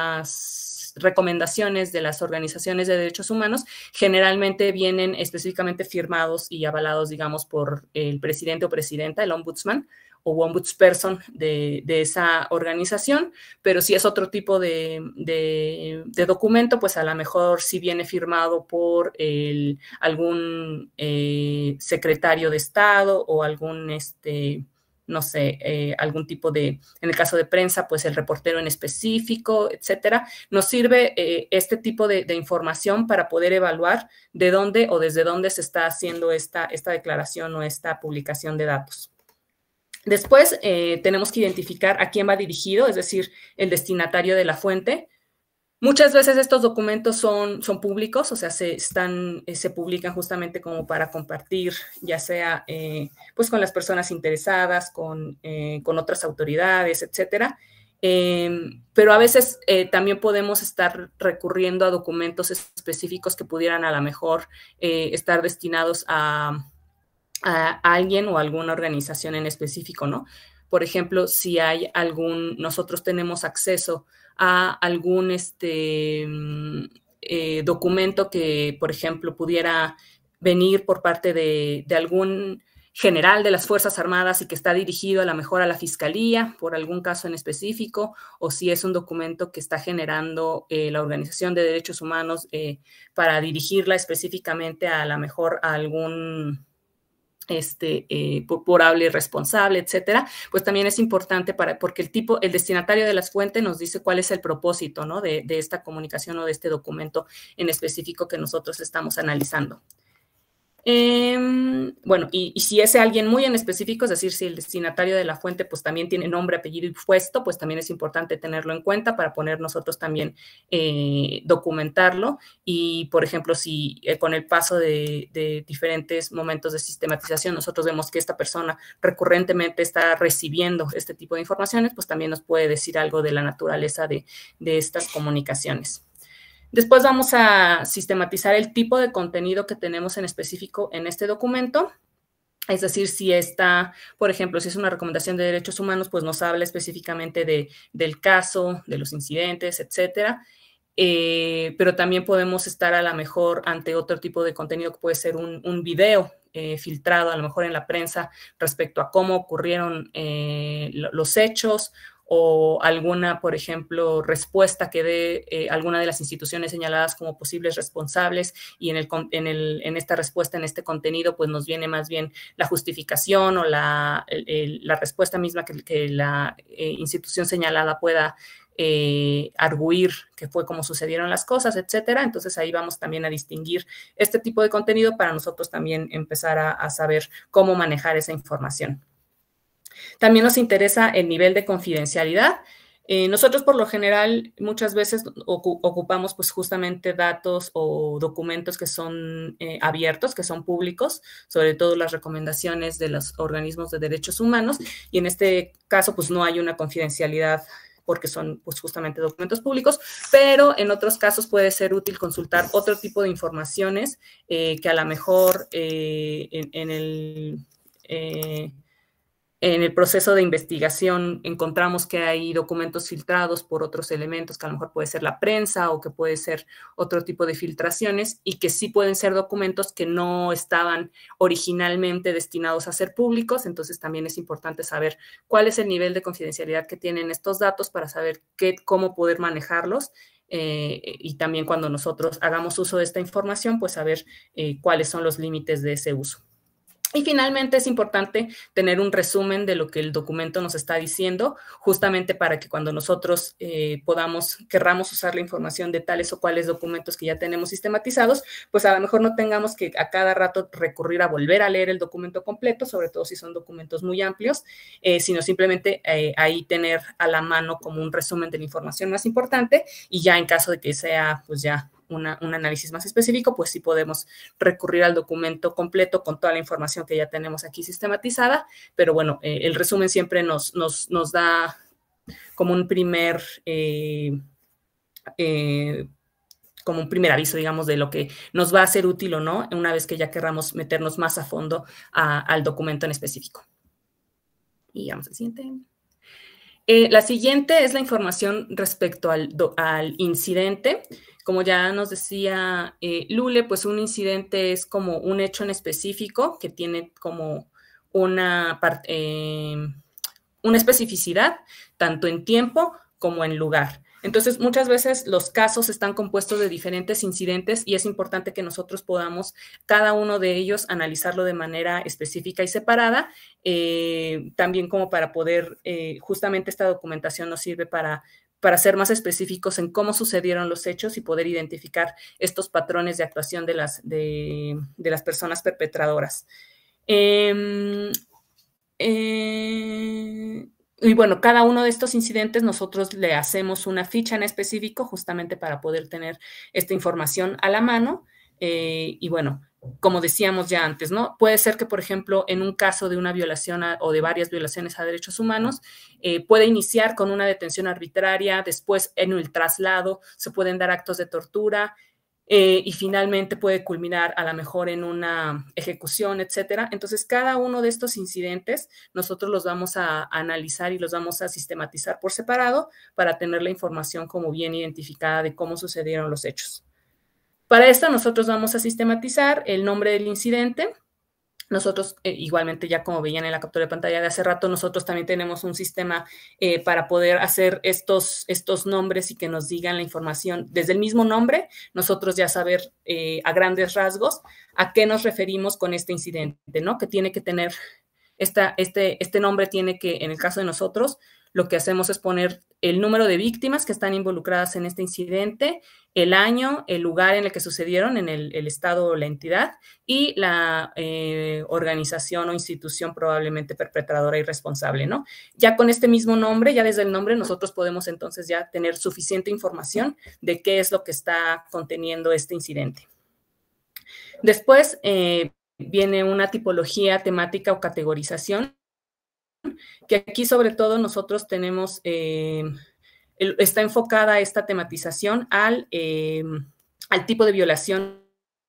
las recomendaciones de las organizaciones de derechos humanos, generalmente vienen específicamente firmados y avalados, digamos, por el presidente o presidenta, el ombudsman o ombudsperson de, de esa organización, pero si es otro tipo de, de, de documento, pues a lo mejor sí viene firmado por el, algún eh, secretario de Estado o algún, este, no sé, eh, algún tipo de, en el caso de prensa, pues el reportero en específico, etcétera. Nos sirve eh, este tipo de, de información para poder evaluar de dónde o desde dónde se está haciendo esta, esta declaración o esta publicación de datos. Después, eh, tenemos que identificar a quién va dirigido, es decir, el destinatario de la fuente. Muchas veces estos documentos son, son públicos, o sea, se, están, se publican justamente como para compartir, ya sea eh, pues con las personas interesadas, con, eh, con otras autoridades, etcétera. Eh, pero a veces eh, también podemos estar recurriendo a documentos específicos que pudieran a lo mejor eh, estar destinados a... a alguien o alguna organización en específico, ¿no? Por ejemplo, si hay algún, nosotros tenemos acceso a algún este, eh, documento que, por ejemplo, pudiera venir por parte de, de algún general de las Fuerzas Armadas y que está dirigido a lo mejor a la Fiscalía por algún caso en específico, o si es un documento que está generando eh, la Organización de Derechos Humanos eh, para dirigirla específicamente a lo mejor a algún este, eh, por, por hable responsable, etcétera, pues también es importante para, porque el tipo, el destinatario de las fuentes nos dice cuál es el propósito, ¿no? de, de esta comunicación o de este documento en específico que nosotros estamos analizando. Eh, bueno, y, y si es alguien muy en específico, es decir, si el destinatario de la fuente pues también tiene nombre, apellido y puesto, pues también es importante tenerlo en cuenta para poner nosotros también eh, documentarlo. Y, por ejemplo, si eh, con el paso de, de diferentes momentos de sistematización nosotros vemos que esta persona recurrentemente está recibiendo este tipo de informaciones, pues también nos puede decir algo de la naturaleza de, de estas comunicaciones. Después vamos a sistematizar el tipo de contenido que tenemos en específico en este documento. Es decir, si está, por ejemplo, si es una recomendación de derechos humanos, pues nos habla específicamente de, del caso, de los incidentes, etcétera. Eh, pero también podemos estar a lo mejor ante otro tipo de contenido que puede ser un, un video eh, filtrado a lo mejor en la prensa respecto a cómo ocurrieron eh, los hechos, o alguna, por ejemplo, respuesta que dé eh, alguna de las instituciones señaladas como posibles responsables, y en, el, en, el, en esta respuesta, en este contenido, pues nos viene más bien la justificación o la, el, la respuesta misma que, que la eh, institución señalada pueda eh, arguir que fue como sucedieron las cosas, etcétera. Entonces ahí vamos también a distinguir este tipo de contenido para nosotros también empezar a, a saber cómo manejar esa información. También nos interesa el nivel de confidencialidad. Eh, nosotros, por lo general, muchas veces ocu ocupamos pues justamente datos o documentos que son eh, abiertos, que son públicos, sobre todo las recomendaciones de los organismos de derechos humanos, y en este caso pues no hay una confidencialidad porque son pues justamente documentos públicos, pero en otros casos puede ser útil consultar otro tipo de informaciones eh, que a lo mejor eh, en, en el... Eh, En el proceso de investigación encontramos que hay documentos filtrados por otros elementos, que a lo mejor puede ser la prensa o que puede ser otro tipo de filtraciones, y que sí pueden ser documentos que no estaban originalmente destinados a ser públicos. Entonces también es importante saber cuál es el nivel de confidencialidad que tienen estos datos para saber qué, cómo poder manejarlos. Eh, y también cuando nosotros hagamos uso de esta información, pues saber eh, cuáles son los límites de ese uso. Y finalmente es importante tener un resumen de lo que el documento nos está diciendo, justamente para que cuando nosotros eh, podamos, querramos usar la información de tales o cuales documentos que ya tenemos sistematizados, pues a lo mejor no tengamos que a cada rato recurrir a volver a leer el documento completo, sobre todo si son documentos muy amplios, eh, sino simplemente eh, ahí tener a la mano como un resumen de la información más importante, y ya en caso de que sea pues ya Una, un análisis más específico, pues sí podemos recurrir al documento completo con toda la información que ya tenemos aquí sistematizada, pero bueno, eh, el resumen siempre nos, nos, nos da como un primer, eh, eh, como un primer aviso, digamos, de lo que nos va a ser útil o no, una vez que ya querramos meternos más a fondo a, al documento en específico. Y vamos al siguiente. Eh, la siguiente es la información respecto al, al incidente. Como ya nos decía eh, Lule, pues un incidente es como un hecho en específico que tiene como una, eh, una especificidad, tanto en tiempo como en lugar. Entonces, muchas veces los casos están compuestos de diferentes incidentes, y es importante que nosotros podamos, cada uno de ellos, analizarlo de manera específica y separada, eh, también como para poder, eh, justamente esta documentación nos sirve para, para ser más específicos en cómo sucedieron los hechos y poder identificar estos patrones de actuación de las, de, de las personas perpetradoras. Eh, eh, Y bueno, cada uno de estos incidentes nosotros le hacemos una ficha en específico justamente para poder tener esta información a la mano. Eh, y bueno, como decíamos ya antes, ¿no? Puede ser que, por ejemplo, en un caso de una violación a, o de varias violaciones a derechos humanos, eh, puede iniciar con una detención arbitraria, después en el traslado se pueden dar actos de tortura, Eh, y finalmente puede culminar a lo mejor en una ejecución, etcétera. Entonces, cada uno de estos incidentes nosotros los vamos a, a analizar y los vamos a sistematizar por separado para tener la información como bien identificada de cómo sucedieron los hechos. Para esto nosotros vamos a sistematizar el nombre del incidente, Nosotros, eh, igualmente, ya como veían en la captura de pantalla de hace rato, nosotros también tenemos un sistema eh, para poder hacer estos, estos nombres y que nos digan la información desde el mismo nombre, nosotros ya saber eh, a grandes rasgos a qué nos referimos con este incidente, ¿no? Que tiene que tener, esta, este, este nombre tiene que, en el caso de nosotros, lo que hacemos es poner el número de víctimas que están involucradas en este incidente, el año, el lugar en el que sucedieron, en el, el estado o la entidad, y la eh, organización o institución probablemente perpetradora y responsable, ¿no? Ya con este mismo nombre, ya desde el nombre, nosotros podemos entonces ya tener suficiente información de qué es lo que está conteniendo este incidente. Después eh, viene una tipología temática o categorización, que aquí sobre todo nosotros tenemos, eh, el, está enfocada esta tematización al, eh, al tipo de violación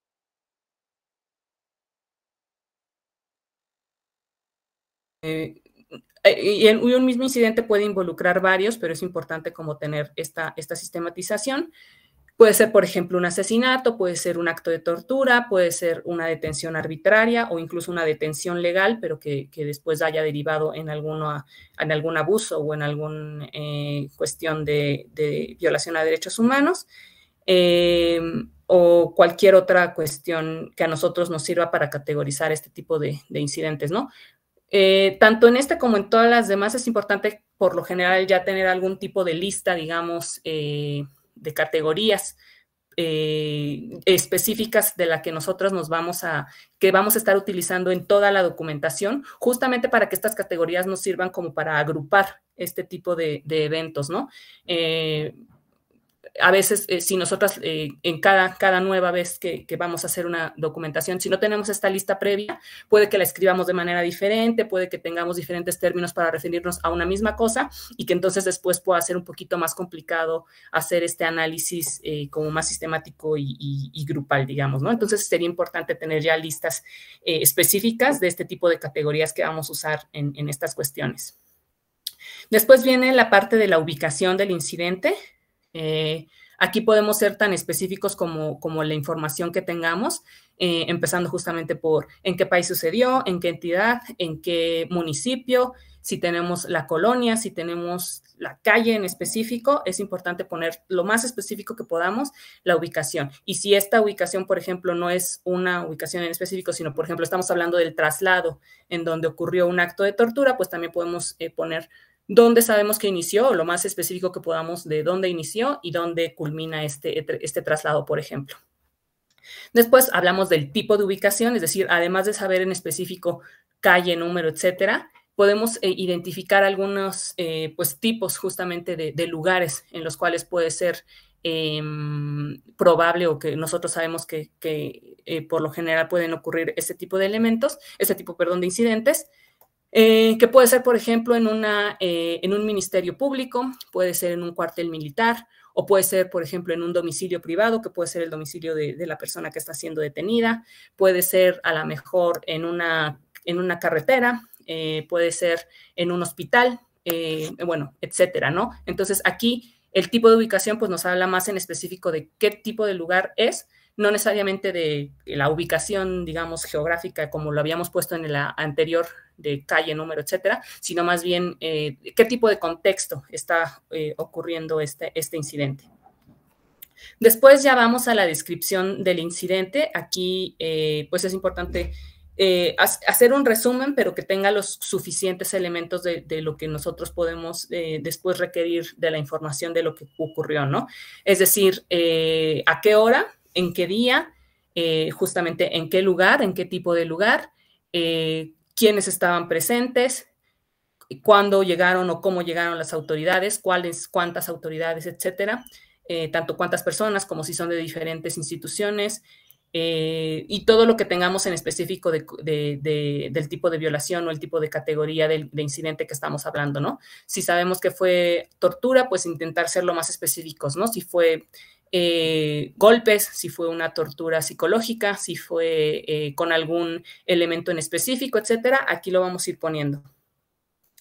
eh, y un mismo incidente puede involucrar varios, pero es importante como tener esta, esta sistematización. Puede ser, por ejemplo, un asesinato, puede ser un acto de tortura, puede ser una detención arbitraria o incluso una detención legal, pero que, que después haya derivado en, alguna, en algún abuso o en alguna eh, cuestión de, de violación a derechos humanos, eh, o cualquier otra cuestión que a nosotros nos sirva para categorizar este tipo de, de incidentes, ¿no? Eh, tanto en este como en todas las demás es importante, por lo general, ya tener algún tipo de lista, digamos, eh, de categorías eh, específicas de la que nosotros nos vamos a, que vamos a estar utilizando en toda la documentación, justamente para que estas categorías nos sirvan como para agrupar este tipo de, de eventos, ¿no? Eh, a veces, eh, si nosotras eh, en cada, cada nueva vez que, que vamos a hacer una documentación, si no tenemos esta lista previa, puede que la escribamos de manera diferente, puede que tengamos diferentes términos para referirnos a una misma cosa y que entonces después pueda ser un poquito más complicado hacer este análisis eh, como más sistemático y, y, y grupal, digamos, ¿no? Entonces sería importante tener ya listas eh, específicas de este tipo de categorías que vamos a usar en, en estas cuestiones. Después viene la parte de la ubicación del incidente. Eh, aquí podemos ser tan específicos como, como la información que tengamos, eh, empezando justamente por en qué país sucedió, en qué entidad, en qué municipio, si tenemos la colonia, si tenemos la calle en específico, es importante poner lo más específico que podamos la ubicación. Y si esta ubicación, por ejemplo, no es una ubicación en específico, sino, por ejemplo, estamos hablando del traslado en donde ocurrió un acto de tortura, pues también podemos eh, poner dónde sabemos que inició, o lo más específico que podamos de dónde inició y dónde culmina este, este traslado, por ejemplo. Después hablamos del tipo de ubicación, es decir, además de saber en específico calle, número, etcétera, podemos eh, identificar algunos eh, pues, tipos justamente de, de lugares en los cuales puede ser eh, probable o que nosotros sabemos que, que eh, por lo general pueden ocurrir este tipo de elementos, este tipo, perdón, de incidentes. Eh, que puede ser, por ejemplo, en, una, eh, en un ministerio público, puede ser en un cuartel militar, o puede ser, por ejemplo, en un domicilio privado, que puede ser el domicilio de, de la persona que está siendo detenida, puede ser a lo mejor en una, en una carretera, eh, puede ser en un hospital, eh, bueno, etcétera, ¿no? Entonces, aquí el tipo de ubicación pues nos habla más en específico de qué tipo de lugar es, no necesariamente de la ubicación, digamos, geográfica, como lo habíamos puesto en la anterior de calle, número, etcétera, sino más bien eh, qué tipo de contexto está eh, ocurriendo este, este incidente. Después ya vamos a la descripción del incidente. Aquí, eh, pues es importante eh, hacer un resumen, pero que tenga los suficientes elementos de, de lo que nosotros podemos eh, después requerir de la información de lo que ocurrió, ¿no? Es decir, eh, a qué hora, en qué día, eh, justamente en qué lugar, en qué tipo de lugar, eh, quiénes estaban presentes, cuándo llegaron o cómo llegaron las autoridades, cuáles, cuántas autoridades, etcétera, eh, tanto cuántas personas como si son de diferentes instituciones, eh, y todo lo que tengamos en específico de, de, de, del tipo de violación o el tipo de categoría del, de incidente que estamos hablando, ¿no? Si sabemos que fue tortura, pues intentar ser lo más específicos, ¿no? Si fue eh, golpes, si fue una tortura psicológica, si fue eh, con algún elemento en específico, etcétera, aquí lo vamos a ir poniendo.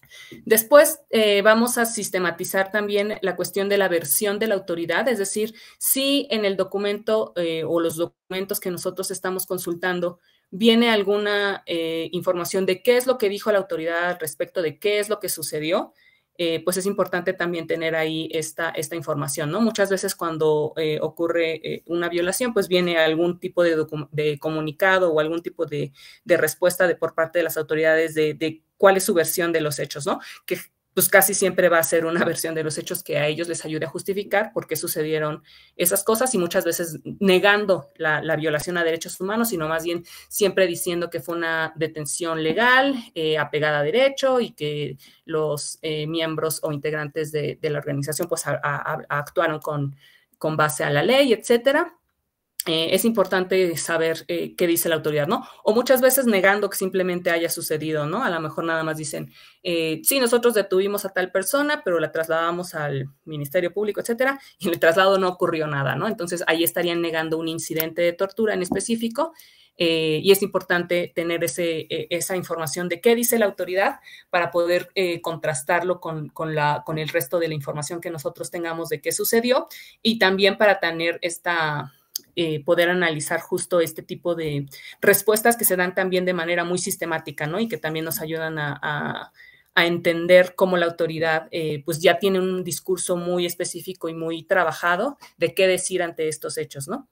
Después eh, vamos a sistematizar también la cuestión de la versión de la autoridad, es decir, si en el documento eh, o los documentos que nosotros estamos consultando viene alguna eh, información de qué es lo que dijo la autoridad respecto de qué es lo que sucedió, eh, pues es importante también tener ahí esta, esta información, ¿no? Muchas veces cuando eh, ocurre eh, una violación, pues viene algún tipo de, de comunicado o algún tipo de, de respuesta de, por parte de las autoridades de, de cuál es su versión de los hechos, ¿no? Que pues casi siempre va a ser una versión de los hechos que a ellos les ayude a justificar por qué sucedieron esas cosas y muchas veces negando la, la violación a derechos humanos, sino más bien siempre diciendo que fue una detención legal, eh, apegada a derecho y que los eh, miembros o integrantes de, de la organización pues a, a, a actuaron con, con base a la ley, etcétera. Eh, es importante saber eh, qué dice la autoridad, ¿no? O muchas veces negando que simplemente haya sucedido, ¿no? A lo mejor nada más dicen, eh, sí, nosotros detuvimos a tal persona, pero la trasladamos al Ministerio Público, etcétera, y en el traslado no ocurrió nada, ¿no? Entonces, ahí estarían negando un incidente de tortura en específico, eh, y es importante tener ese, eh, esa información de qué dice la autoridad para poder eh, contrastarlo con, con, la, con el resto de la información que nosotros tengamos de qué sucedió, y también para tener esta... Eh, poder analizar justo este tipo de respuestas que se dan también de manera muy sistemática, ¿no? Y que también nos ayudan a, a, a entender cómo la autoridad eh, pues ya tiene un discurso muy específico y muy trabajado de qué decir ante estos hechos, ¿no?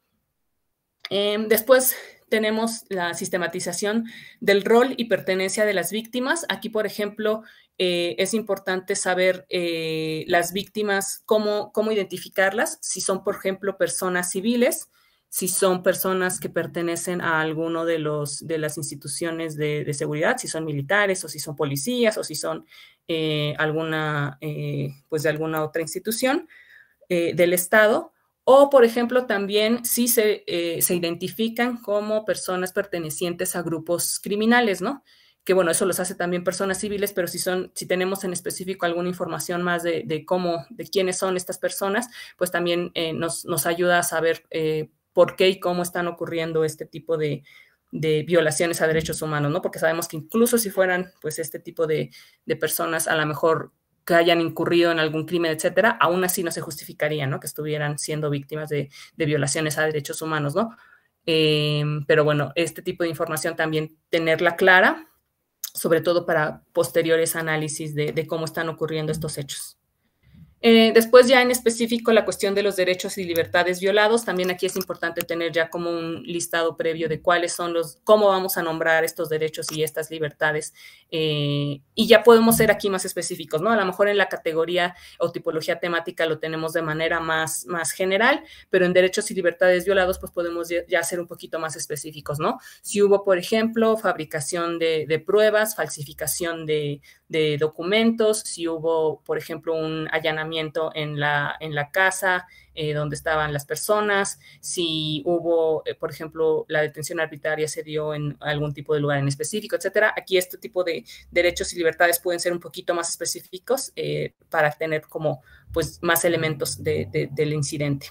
Eh, después tenemos la sistematización del rol y pertenencia de las víctimas. Aquí, por ejemplo, eh, es importante saber eh, las víctimas, cómo, cómo identificarlas, si son, por ejemplo, personas civiles, si son personas que pertenecen a alguno de, los, de las instituciones de, de seguridad, si son militares o si son policías o si son eh, alguna, eh, pues de alguna otra institución eh, del Estado. O, por ejemplo, también si se, eh, se identifican como personas pertenecientes a grupos criminales, ¿no? Que bueno, eso los hace también personas civiles, pero si son, si tenemos en específico alguna información más de, de cómo, de quiénes son estas personas, pues también eh, nos, nos ayuda a saber eh, por qué y cómo están ocurriendo este tipo de, de violaciones a derechos humanos, ¿no? Porque sabemos que incluso si fueran, pues, este tipo de, de personas, a lo mejor que hayan incurrido en algún crimen, etcétera, aún así no se justificaría, ¿no? Que estuvieran siendo víctimas de, de violaciones a derechos humanos, ¿no? Eh, pero bueno, este tipo de información también tenerla clara, sobre todo para posteriores análisis de, de cómo están ocurriendo estos hechos. Eh, después ya en específico la cuestión de los derechos y libertades violados, también aquí es importante tener ya como un listado previo de cuáles son los, cómo vamos a nombrar estos derechos y estas libertades, eh, y ya podemos ser aquí más específicos, ¿no? A lo mejor en la categoría o tipología temática lo tenemos de manera más, más general, pero en derechos y libertades violados pues podemos ya, ya ser un poquito más específicos, ¿no? Si hubo, por ejemplo, fabricación de, de pruebas, falsificación de, de documentos, si hubo, por ejemplo, un allanamiento en la, en la casa eh, donde estaban las personas, si hubo, eh, por ejemplo, la detención arbitraria se dio en algún tipo de lugar en específico, etcétera. Aquí este tipo de derechos y libertades pueden ser un poquito más específicos eh, para tener como pues más elementos de, de, del incidente.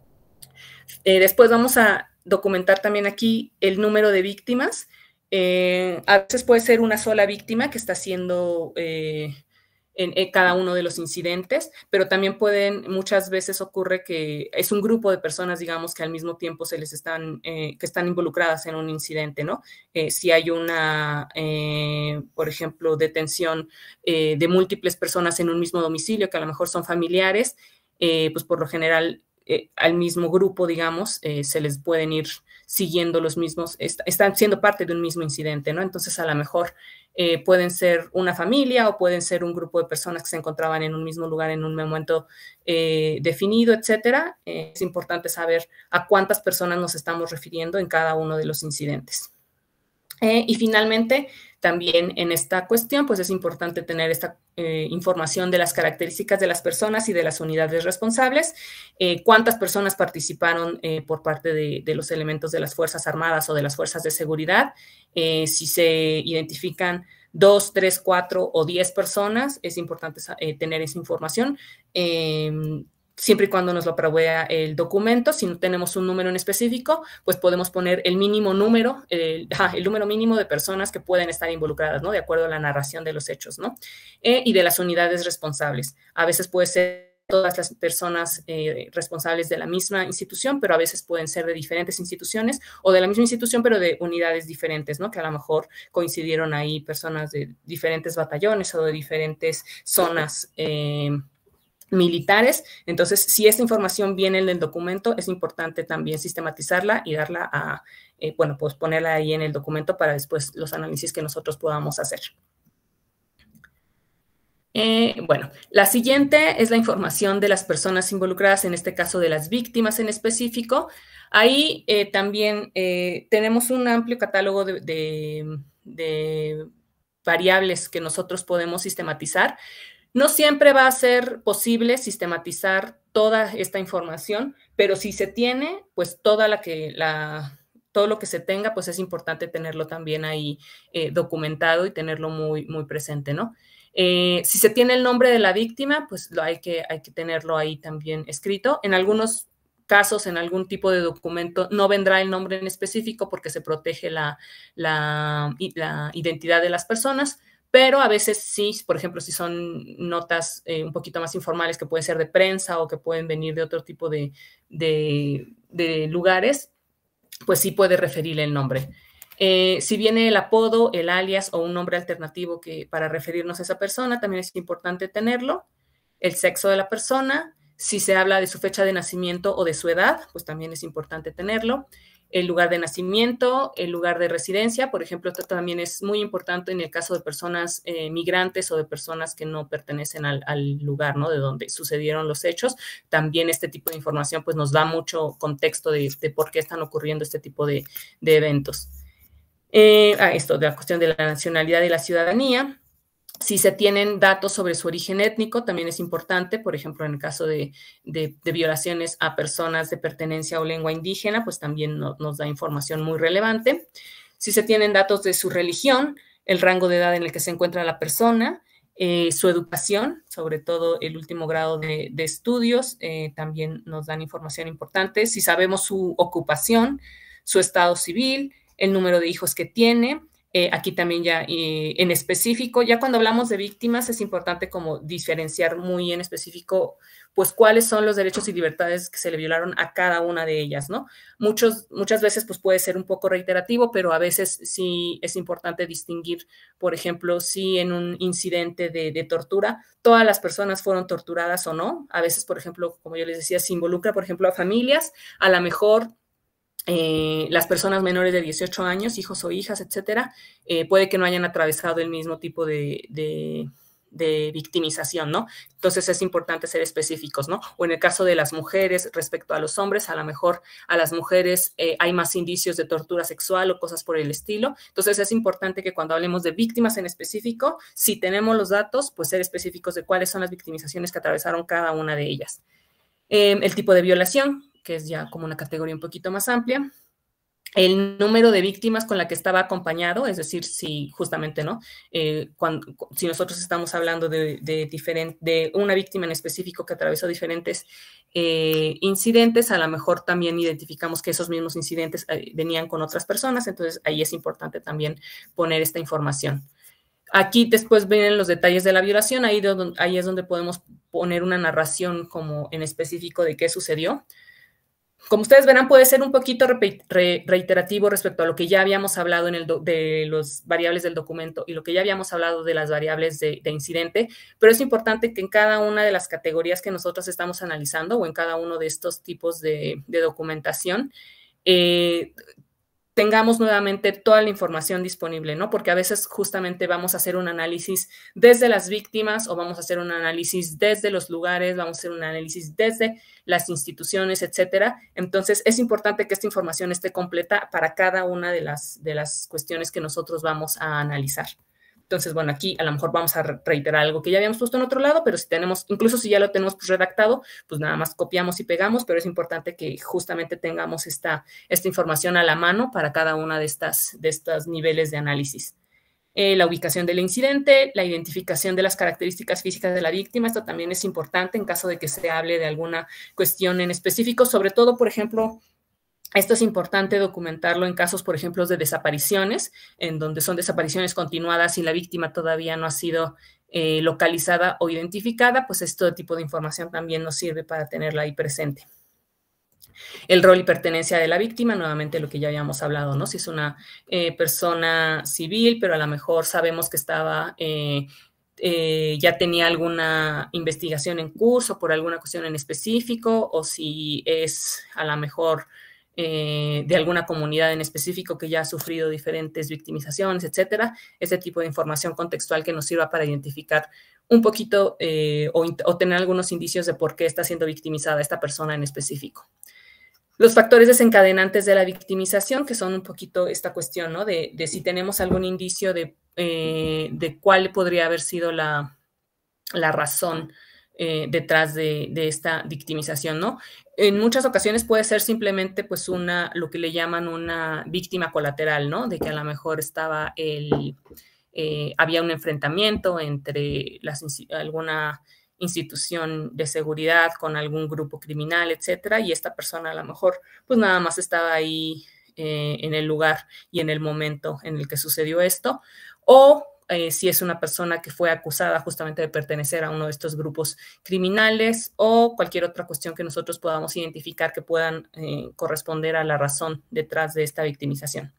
Eh, después vamos a documentar también aquí el número de víctimas. Eh, a veces puede ser una sola víctima que está siendo eh, en, en cada uno de los incidentes, pero también pueden, muchas veces ocurre que es un grupo de personas, digamos, que al mismo tiempo se les están, eh, que están involucradas en un incidente, ¿no? Eh, si hay una, eh, por ejemplo, detención eh, de múltiples personas en un mismo domicilio, que a lo mejor son familiares, eh, pues por lo general eh, al mismo grupo, digamos, eh, se les pueden ir siguiendo los mismos, est están siendo parte de un mismo incidente, ¿no? Entonces, a lo mejor eh, pueden ser una familia o pueden ser un grupo de personas que se encontraban en un mismo lugar en un momento eh, definido, etcétera. Eh, es importante saber a cuántas personas nos estamos refiriendo en cada uno de los incidentes. Eh, y finalmente, también en esta cuestión, pues es importante tener esta eh, información de las características de las personas y de las unidades responsables, eh, cuántas personas participaron eh, por parte de, de los elementos de las Fuerzas Armadas o de las Fuerzas de Seguridad, eh, si se identifican dos, tres, cuatro o diez personas, es importante eh, tener esa información. Eh, siempre y cuando nos lo provea el documento. Si no tenemos un número en específico, pues podemos poner el mínimo número, el, ah, el número mínimo de personas que pueden estar involucradas, ¿no? De acuerdo a la narración de los hechos, ¿no? Eh, y de las unidades responsables. A veces puede ser todas las personas eh, responsables de la misma institución, pero a veces pueden ser de diferentes instituciones o de la misma institución, pero de unidades diferentes, ¿no? Que a lo mejor coincidieron ahí personas de diferentes batallones o de diferentes zonas eh, militares. Entonces, si esta información viene en el documento, es importante también sistematizarla y darla a, eh, bueno, pues ponerla ahí en el documento para después los análisis que nosotros podamos hacer. Eh, bueno, la siguiente es la información de las personas involucradas, en este caso de las víctimas en específico. Ahí eh, también eh, tenemos un amplio catálogo de, de, de variables que nosotros podemos sistematizar. No siempre va a ser posible sistematizar toda esta información, pero si se tiene, pues toda la que la todo lo que se tenga, pues es importante tenerlo también ahí eh, documentado y tenerlo muy, muy presente, ¿no? Eh, si se tiene el nombre de la víctima, pues lo hay, que, hay que tenerlo ahí también escrito. En algunos casos, en algún tipo de documento, no vendrá el nombre en específico porque se protege la, la, la identidad de las personas, pero a veces sí, por ejemplo, si son notas eh, un poquito más informales que pueden ser de prensa o que pueden venir de otro tipo de, de, de lugares, pues sí puede referir el nombre. Eh, si viene el apodo, el alias o un nombre alternativo que, para referirnos a esa persona, también es importante tenerlo. El sexo de la persona, si se habla de su fecha de nacimiento o de su edad, pues también es importante tenerlo. El lugar de nacimiento, el lugar de residencia, por ejemplo, esto también es muy importante en el caso de personas eh, migrantes o de personas que no pertenecen al, al lugar, ¿no? De donde sucedieron los hechos. También este tipo de información pues nos da mucho contexto de, de por qué están ocurriendo este tipo de, de eventos. Eh, ah, esto de la cuestión de la nacionalidad y la ciudadanía. Si se tienen datos sobre su origen étnico, también es importante, por ejemplo, en el caso de, de, de violaciones a personas de pertenencia o lengua indígena, pues también no, nos da información muy relevante. Si se tienen datos de su religión, el rango de edad en el que se encuentra la persona, eh, su educación, sobre todo el último grado de, de estudios, eh, también nos dan información importante. Si sabemos su ocupación, su estado civil, el número de hijos que tiene. Eh, aquí también ya eh, en específico, ya cuando hablamos de víctimas es importante como diferenciar muy en específico pues cuáles son los derechos y libertades que se le violaron a cada una de ellas, ¿no? Muchos, muchas veces pues puede ser un poco reiterativo, pero a veces sí es importante distinguir, por ejemplo, si en un incidente de, de tortura todas las personas fueron torturadas o no. A veces, por ejemplo, como yo les decía, se involucra, por ejemplo, a familias, a lo mejor Eh, las personas menores de dieciocho años, hijos o hijas, etcétera, eh, puede que no hayan atravesado el mismo tipo de, de, de victimización, ¿no? Entonces es importante ser específicos, ¿no? O en el caso de las mujeres respecto a los hombres, a lo mejor a las mujeres eh, hay más indicios de tortura sexual o cosas por el estilo. Entonces es importante que cuando hablemos de víctimas en específico, si tenemos los datos, pues ser específicos de cuáles son las victimizaciones que atravesaron cada una de ellas. Eh, el tipo de violación, que es ya como una categoría un poquito más amplia, el número de víctimas con la que estaba acompañado, es decir, si justamente, ¿no? Eh, cuando, si nosotros estamos hablando de, de, diferente, de una víctima en específico que atravesó diferentes eh, incidentes, a lo mejor también identificamos que esos mismos incidentes eh, venían con otras personas, entonces ahí es importante también poner esta información. Aquí después vienen los detalles de la violación, ahí, de, ahí es donde podemos poner una narración como en específico de qué sucedió. Como ustedes verán, puede ser un poquito re, re, reiterativo respecto a lo que ya habíamos hablado en el do, de las variables del documento y lo que ya habíamos hablado de las variables de, de incidente, pero es importante que en cada una de las categorías que nosotros estamos analizando o en cada uno de estos tipos de, de documentación, eh, tengamos nuevamente toda la información disponible, ¿no? Porque a veces justamente vamos a hacer un análisis desde las víctimas o vamos a hacer un análisis desde los lugares, vamos a hacer un análisis desde las instituciones, etcétera. Entonces, es importante que esta información esté completa para cada una de las, de las cuestiones que nosotros vamos a analizar. Entonces, bueno, aquí a lo mejor vamos a reiterar algo que ya habíamos puesto en otro lado, pero si tenemos, incluso si ya lo tenemos pues, redactado, pues nada más copiamos y pegamos, pero es importante que justamente tengamos esta, esta información a la mano para cada una de estas, de estos niveles de análisis. eh, la ubicación del incidente, la identificación de las características físicas de la víctima. Esto también es importante en caso de que se hable de alguna cuestión en específico, sobre todo, por ejemplo, esto es importante documentarlo en casos, por ejemplo, de desapariciones, en donde son desapariciones continuadas y la víctima todavía no ha sido eh, localizada o identificada, pues este tipo de información también nos sirve para tenerla ahí presente. El rol y pertenencia de la víctima, nuevamente lo que ya habíamos hablado, ¿no? Si es una eh, persona civil, pero a lo mejor sabemos que estaba... Eh, Eh, ya tenía alguna investigación en curso por alguna cuestión en específico, o si es a lo mejor eh, de alguna comunidad en específico que ya ha sufrido diferentes victimizaciones, etcétera. Este tipo de información contextual que nos sirva para identificar un poquito eh, o, o tener algunos indicios de por qué está siendo victimizada esta persona en específico. Los factores desencadenantes de la victimización, que son un poquito esta cuestión, ¿no? De, de si tenemos algún indicio de, eh, de cuál podría haber sido la, la razón eh, detrás de, de esta victimización, ¿no? En muchas ocasiones puede ser simplemente, pues, una, lo que le llaman una víctima colateral, ¿no? De que a lo mejor estaba el, eh, había un enfrentamiento entre las, alguna institución de seguridad con algún grupo criminal, etcétera, y esta persona a lo mejor pues nada más estaba ahí eh, en el lugar y en el momento en el que sucedió esto, o eh, si es una persona que fue acusada justamente de pertenecer a uno de estos grupos criminales, o cualquier otra cuestión que nosotros podamos identificar que puedan eh, corresponder a la razón detrás de esta victimización.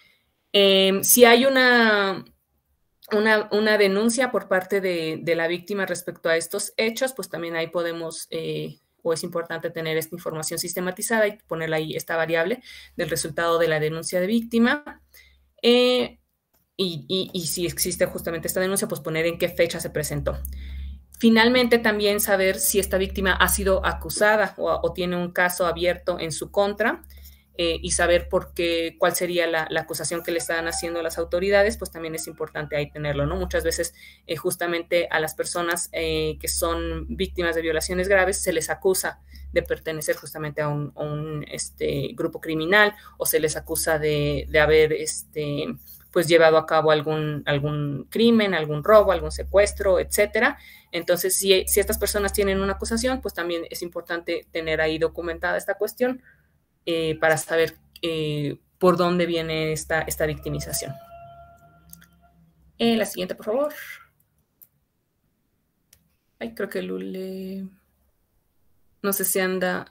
Eh, si hay una... Una, una denuncia por parte de, de la víctima respecto a estos hechos, pues también ahí podemos, eh, o es importante tener esta información sistematizada y ponerla ahí, esta variable del resultado de la denuncia de víctima. Eh, y, y, y si existe justamente esta denuncia, pues poner en qué fecha se presentó. Finalmente, también saber si esta víctima ha sido acusada o, o tiene un caso abierto en su contra. Eh, y saber por qué, cuál sería la, la acusación que le están haciendo las autoridades, pues también es importante ahí tenerlo, ¿no? Muchas veces eh, justamente a las personas eh, que son víctimas de violaciones graves se les acusa de pertenecer justamente a un, a un este, grupo criminal, o se les acusa de, de haber este, pues llevado a cabo algún, algún crimen, algún robo, algún secuestro, etcétera. Entonces, si, si estas personas tienen una acusación, pues también es importante tener ahí documentada esta cuestión, Eh, para saber eh, por dónde viene esta, esta victimización. Eh, la siguiente, por favor. Ay, creo que Lule... No sé si anda...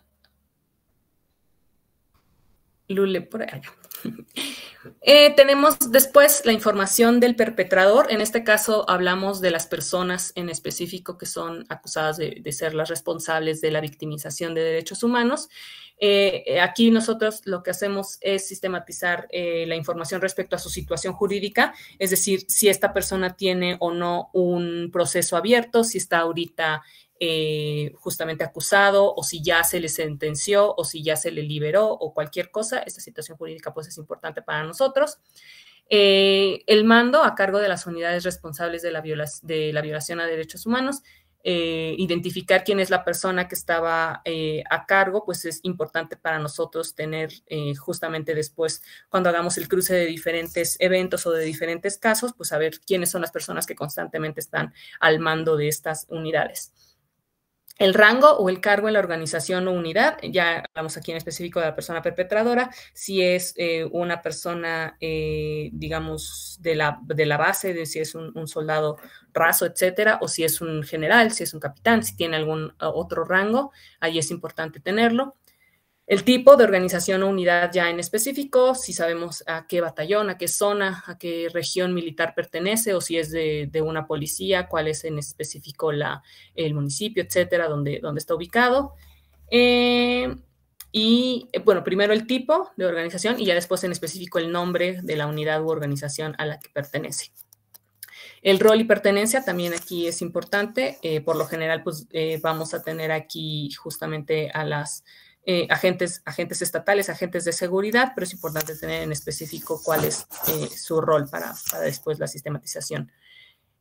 Lule por allá. Eh, tenemos después la información del perpetrador. En este caso hablamos de las personas en específico que son acusadas de, de ser las responsables de la victimización de derechos humanos. Eh, aquí nosotros lo que hacemos es sistematizar eh, la información respecto a su situación jurídica, es decir, si esta persona tiene o no un proceso abierto, si está ahorita eh, justamente acusado, o si ya se le sentenció, o si ya se le liberó, o cualquier cosa. Esta situación jurídica pues es importante para nosotros. Eh, el mando a cargo de las unidades responsables de la, viola de la violación a derechos humanos. Eh, identificar quién es la persona que estaba eh, a cargo, pues es importante para nosotros tener eh, justamente después, cuando hagamos el cruce de diferentes eventos o de diferentes casos, pues saber quiénes son las personas que constantemente están al mando de estas unidades. El rango o el cargo en la organización o unidad, ya hablamos aquí en específico de la persona perpetradora, si es eh, una persona, eh, digamos, de la, de la base, de si es un, un soldado raso, etcétera, o si es un general, si es un capitán, si tiene algún uh, otro rango, ahí es importante tenerlo. El tipo de organización o unidad ya en específico, si sabemos a qué batallón, a qué zona, a qué región militar pertenece, o si es de, de una policía, cuál es en específico la, el municipio, etcétera, donde, donde está ubicado. Eh, y, bueno, primero el tipo de organización y ya después en específico el nombre de la unidad u organización a la que pertenece. El rol y pertenencia también aquí es importante. Eh, por lo general, pues eh, vamos a tener aquí justamente a las Eh, agentes, agentes estatales, agentes de seguridad, pero es importante tener en específico cuál es eh, su rol para, para después la sistematización.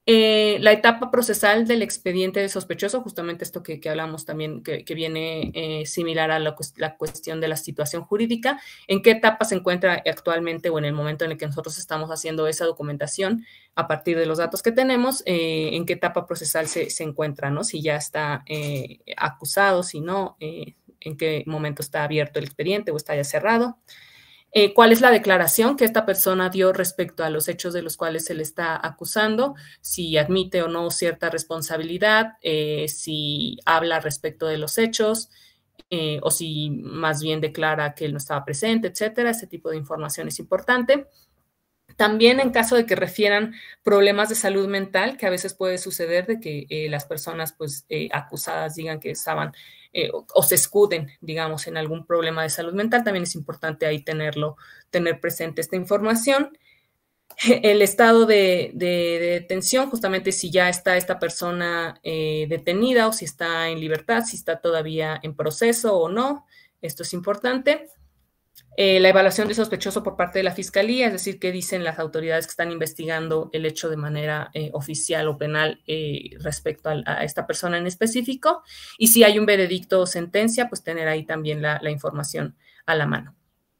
Eh, la etapa procesal del expediente de sospechoso, justamente esto que, que hablamos también, que, que viene eh, similar a la, la cuestión de la situación jurídica, ¿en qué etapa se encuentra actualmente o en el momento en el que nosotros estamos haciendo esa documentación a partir de los datos que tenemos? Eh, ¿En qué etapa procesal se, se encuentra, ¿no? Si ya está eh, acusado, si no, eh, en qué momento está abierto el expediente o está ya cerrado. Eh, ¿Cuál es la declaración que esta persona dio respecto a los hechos de los cuales se le está acusando? Si admite o no cierta responsabilidad, eh, si habla respecto de los hechos, eh, o si más bien declara que él no estaba presente, etcétera. Ese tipo de información es importante. También en caso de que refieran problemas de salud mental, que a veces puede suceder de que eh, las personas pues, eh, acusadas digan que estaban eh, o, o se escuden, digamos, en algún problema de salud mental, también es importante ahí tenerlo, tener presente esta información. El estado de, de, de detención, justamente si ya está esta persona eh, detenida o si está en libertad, si está todavía en proceso o no, esto es importante. Eh, la evaluación de sospechoso por parte de la Fiscalía, es decir, qué dicen las autoridades que están investigando el hecho de manera eh, oficial o penal eh, respecto a, a, esta persona en específico. Y si hay un veredicto o sentencia, pues tener ahí también la, la información a la mano.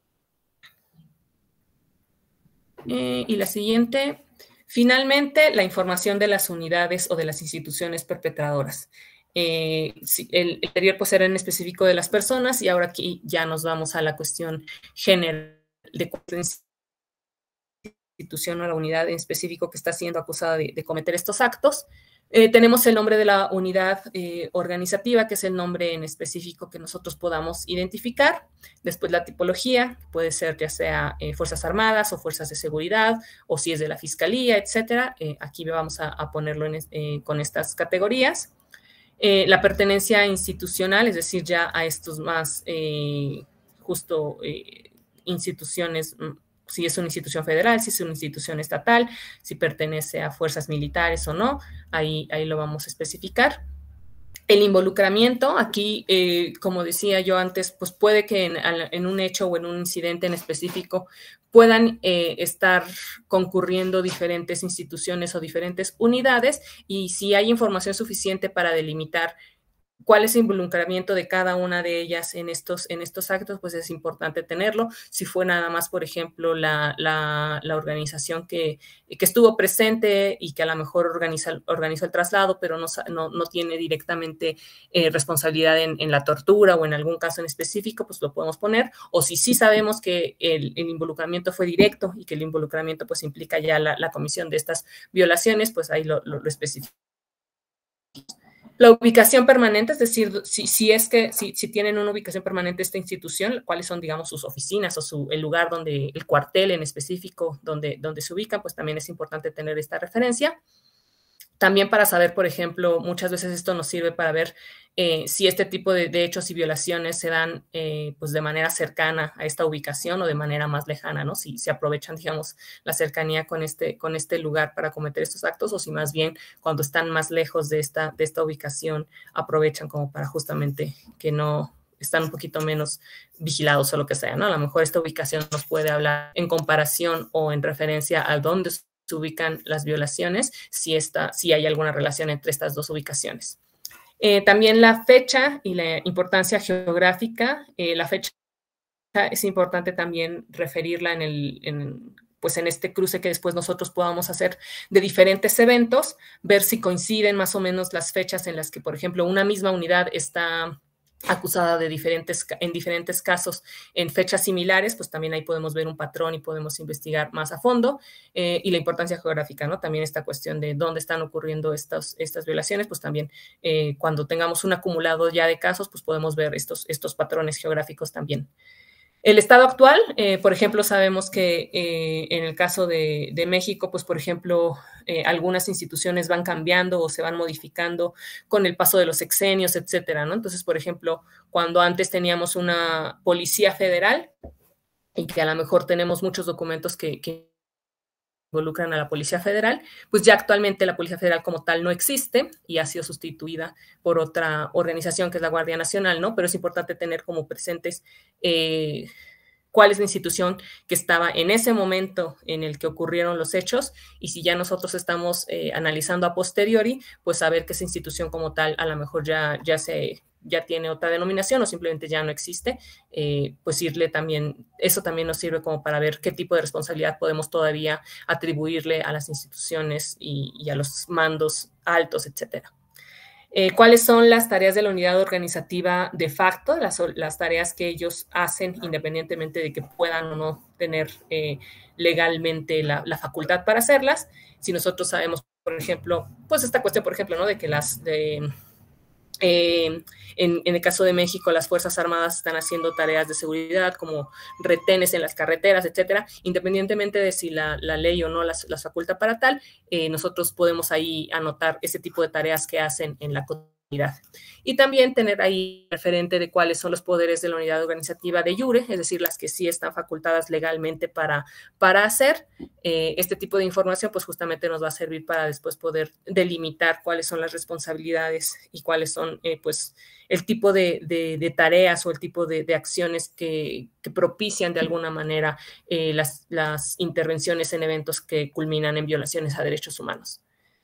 Eh, y la siguiente, finalmente, la información de las unidades o de las instituciones perpetradoras. Eh, el anterior pues era en específico de las personas y ahora aquí ya nos vamos a la cuestión general de cualquier institución o la unidad en específico que está siendo acusada de, de cometer estos actos. Eh, tenemos el nombre de la unidad eh, organizativa, que es el nombre en específico que nosotros podamos identificar. Después la tipología, puede ser ya sea eh, Fuerzas Armadas o Fuerzas de Seguridad, o si es de la Fiscalía, etcétera. Eh, aquí vamos a, a ponerlo en, eh, con estas categorías. Eh, la pertenencia institucional, es decir, ya a estos más eh, justo eh, instituciones, si es una institución federal, si es una institución estatal, si pertenece a fuerzas militares o no, ahí, ahí lo vamos a especificar. El involucramiento, aquí, eh, como decía yo antes, pues puede que en, en, un hecho o en un incidente en específico puedan eh, estar concurriendo diferentes instituciones o diferentes unidades, y si hay información suficiente para delimitar cuál es el involucramiento de cada una de ellas en estos, en estos actos, pues es importante tenerlo. Si fue nada más, por ejemplo, la, la, la organización que, que estuvo presente y que a lo mejor organiza, organizó el traslado, pero no, no, no tiene directamente eh, responsabilidad en, en la tortura o en algún caso en específico, pues lo podemos poner. O si sí sabemos que el, el involucramiento fue directo y que el involucramiento pues implica ya la, la comisión de estas violaciones, pues ahí lo, lo, lo especificamos. La ubicación permanente, es decir, si, si es que si, si tienen una ubicación permanente esta institución, cuáles son, digamos, sus oficinas o su, el lugar donde, el cuartel en específico donde, donde se ubican, pues también es importante tener esta referencia. También para saber, por ejemplo, muchas veces esto nos sirve para ver eh, si este tipo de, de hechos y violaciones se dan eh, pues de manera cercana a esta ubicación o de manera más lejana, ¿no? Si se aprovechan, digamos, la cercanía con este, con este lugar para cometer estos actos, o si más bien cuando están más lejos de esta, de esta ubicación aprovechan como para justamente que no están un poquito menos vigilados o lo que sea, ¿no? A lo mejor esta ubicación nos puede hablar en comparación o en referencia a dónde se ubican las violaciones, si, esta, si hay alguna relación entre estas dos ubicaciones. Eh, también la fecha y la importancia geográfica. Eh, la fecha es importante también referirla en, el, en, pues en este cruce que después nosotros podamos hacer de diferentes eventos, ver si coinciden más o menos las fechas en las que, por ejemplo, una misma unidad está acusada de diferentes, en diferentes casos en fechas similares, pues también ahí podemos ver un patrón y podemos investigar más a fondo. Eh, y la importancia geográfica, ¿no? También esta cuestión de dónde están ocurriendo estos, estas violaciones, pues también eh, cuando tengamos un acumulado ya de casos, pues podemos ver estos, estos patrones geográficos también. El estado actual, eh, por ejemplo, sabemos que eh, en el caso de, de México, pues, por ejemplo, eh, algunas instituciones van cambiando o se van modificando con el paso de los sexenios, etcétera, ¿no? Entonces, por ejemplo, cuando antes teníamos una policía federal y que a lo mejor tenemos muchos documentos que, que involucran a la Policía Federal, pues ya actualmente la Policía Federal como tal no existe y ha sido sustituida por otra organización que es la Guardia Nacional, ¿no? Pero es importante tener como presentes eh, cuál es la institución que estaba en ese momento en el que ocurrieron los hechos, y si ya nosotros estamos eh, analizando a posteriori, pues saber que esa institución como tal a lo mejor ya, ya, se, ya tiene otra denominación o simplemente ya no existe, eh, pues irle también, eso también nos sirve como para ver qué tipo de responsabilidad podemos todavía atribuirle a las instituciones y, y a los mandos altos, etcétera. Eh, ¿Cuáles son las tareas de la unidad organizativa de facto? Las, las tareas que ellos hacen independientemente de que puedan o no tener eh, legalmente la, la, facultad para hacerlas. Si nosotros sabemos, por ejemplo, pues esta cuestión, por ejemplo, ¿no? de que las... De, eh, en, en el caso de México, las Fuerzas Armadas están haciendo tareas de seguridad como retenes en las carreteras, etcétera. Independientemente de si la, la ley o no las, las faculta para tal, eh, nosotros podemos ahí anotar ese tipo de tareas que hacen en la comunidad. Y también tener ahí referente de cuáles son los poderes de la unidad organizativa de iure, es decir, las que sí están facultadas legalmente para, para hacer. Eh, este tipo de información pues justamente nos va a servir para después poder delimitar cuáles son las responsabilidades y cuáles son eh, pues el tipo de, de, de tareas o el tipo de, de acciones que, que propician de alguna manera eh, las, las intervenciones en eventos que culminan en violaciones a derechos humanos.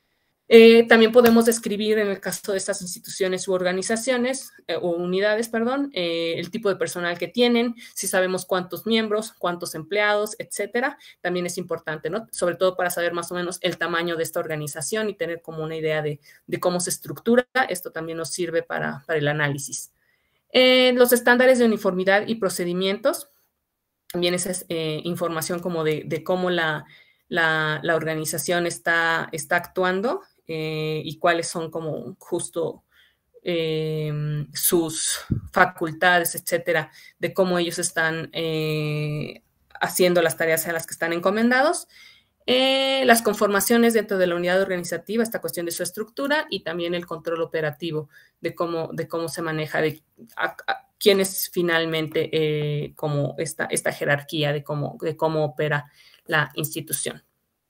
Eh, también podemos describir, en el caso de estas instituciones u organizaciones, eh, o unidades, perdón, eh, el tipo de personal que tienen, si sabemos cuántos miembros, cuántos empleados, etcétera. También es importante, ¿no? Sobre todo para saber más o menos el tamaño de esta organización y tener como una idea de, de cómo se estructura. Esto también nos sirve para, para el análisis. Eh, los estándares de uniformidad y procedimientos, también esa es eh, información como de, de cómo la, la, la organización está, está actuando. Eh, y cuáles son como justo eh, sus facultades, etcétera, de cómo ellos están eh, haciendo las tareas a las que están encomendados. Eh, las conformaciones dentro de la unidad organizativa, esta cuestión de su estructura y también el control operativo de cómo, de cómo se maneja, de a, a, quién es finalmente eh, como esta, esta jerarquía de cómo, de cómo opera la institución.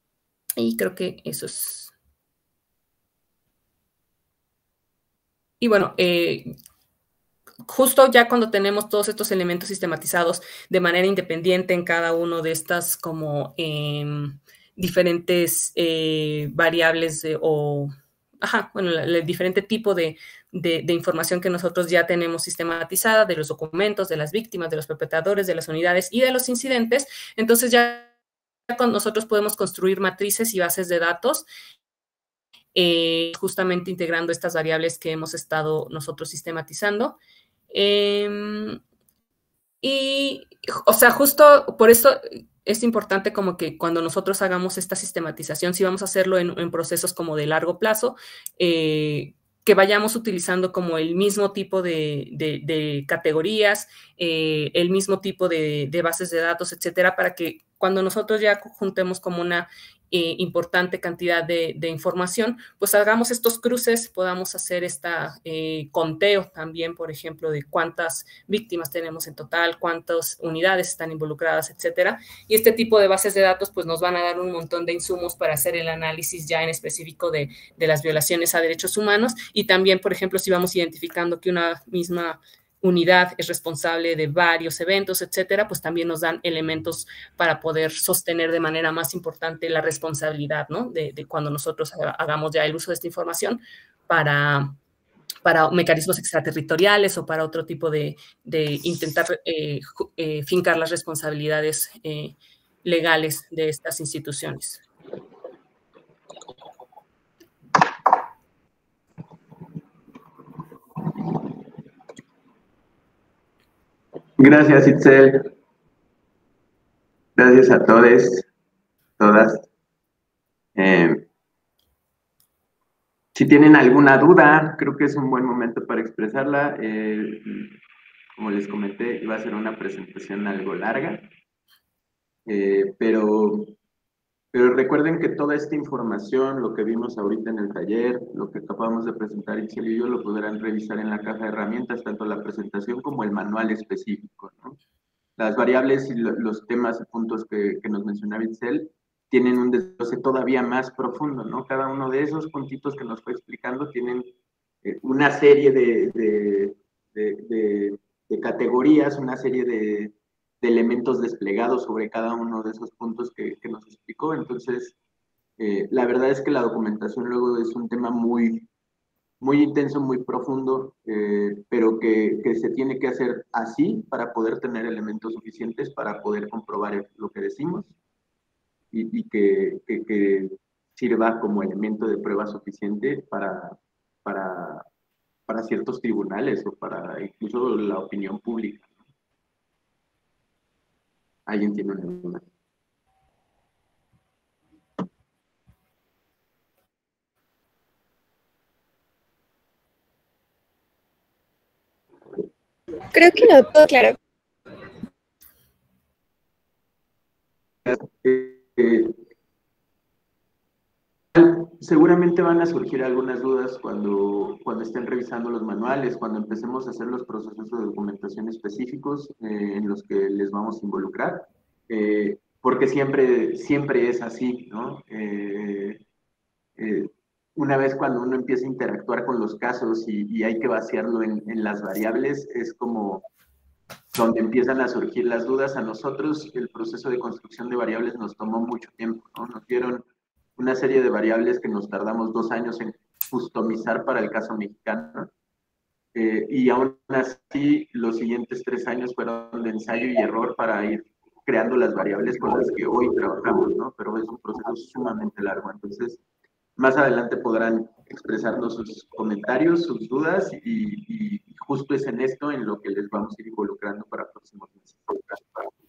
Y creo que eso es. Y bueno, eh, justo ya cuando tenemos todos estos elementos sistematizados de manera independiente en cada uno de estas como eh, diferentes eh, variables de, o, ajá, bueno, el, el diferente tipo de, de, de información que nosotros ya tenemos sistematizada de los documentos, de las víctimas, de los perpetradores, de las unidades y de los incidentes, entonces ya con nosotros podemos construir matrices y bases de datos Eh, justamente integrando estas variables que hemos estado nosotros sistematizando. Eh, y, o sea, justo por esto es importante como que cuando nosotros hagamos esta sistematización, si vamos a hacerlo en, en procesos como de largo plazo, eh, que vayamos utilizando como el mismo tipo de, de, de categorías, eh, el mismo tipo de, de bases de datos, etcétera, para que cuando nosotros ya juntemos como una Eh, importante cantidad de, de información, pues hagamos estos cruces, podamos hacer este eh, conteo también, por ejemplo, de cuántas víctimas tenemos en total, cuántas unidades están involucradas, etcétera. Y este tipo de bases de datos pues nos van a dar un montón de insumos para hacer el análisis ya en específico de, de las violaciones a derechos humanos y también, por ejemplo, si vamos identificando que una misma unidad es responsable de varios eventos, etcétera, pues también nos dan elementos para poder sostener de manera más importante la responsabilidad, ¿no? De, de cuando nosotros hagamos ya el uso de esta información para, para mecanismos extraterritoriales o para otro tipo de, de intentar eh, eh, fincar las responsabilidades eh, legales de estas instituciones. Gracias, Itzel. Gracias a todos, todas. Eh, si tienen alguna duda, creo que es un buen momento para expresarla. Eh, como les comenté, iba a ser una presentación algo larga, eh, pero, pero recuerden que toda esta información, lo que vimos ahorita en el taller, lo que acabamos de presentar Itzel y yo, lo podrán revisar en la caja de herramientas, tanto la presentación como el manual específico, ¿no? Las variables y los temas y puntos que, que nos mencionaba Itzel tienen un desglose todavía más profundo, ¿no? Cada uno de esos puntitos que nos fue explicando tienen eh, una serie de, de, de, de, de categorías, una serie de, de elementos desplegados sobre cada uno de esos puntos que, que nos explicó. Entonces, eh, la verdad es que la documentación luego es un tema muy, muy intenso, muy profundo, eh, pero que, que, se tiene que hacer así para poder tener elementos suficientes para poder comprobar lo que decimos y, y que, que, que, sirva como elemento de prueba suficiente para, para, para ciertos tribunales o para incluso la opinión pública. ¿Alguien tiene una duda? Creo que no, todo claro. Eh, seguramente van a surgir algunas dudas cuando, cuando estén revisando los manuales, cuando empecemos a hacer los procesos de documentación específicos eh, en los que les vamos a involucrar, eh, porque siempre, siempre es así, ¿no? Eh, eh, una vez cuando uno empieza a interactuar con los casos y, y hay que vaciarlo en, en las variables, es como donde empiezan a surgir las dudas. A nosotros el proceso de construcción de variables nos tomó mucho tiempo, ¿no? Nos dieron una serie de variables que nos tardamos dos años en customizar para el caso mexicano. Eh, y aún así, los siguientes tres años fueron de ensayo y error para ir creando las variables con las que hoy trabajamos, ¿no? Pero es un proceso sumamente largo. Entonces, más adelante podrán expresarnos sus comentarios, sus dudas, y, y justo es en esto en lo que les vamos a ir involucrando para próximos meses.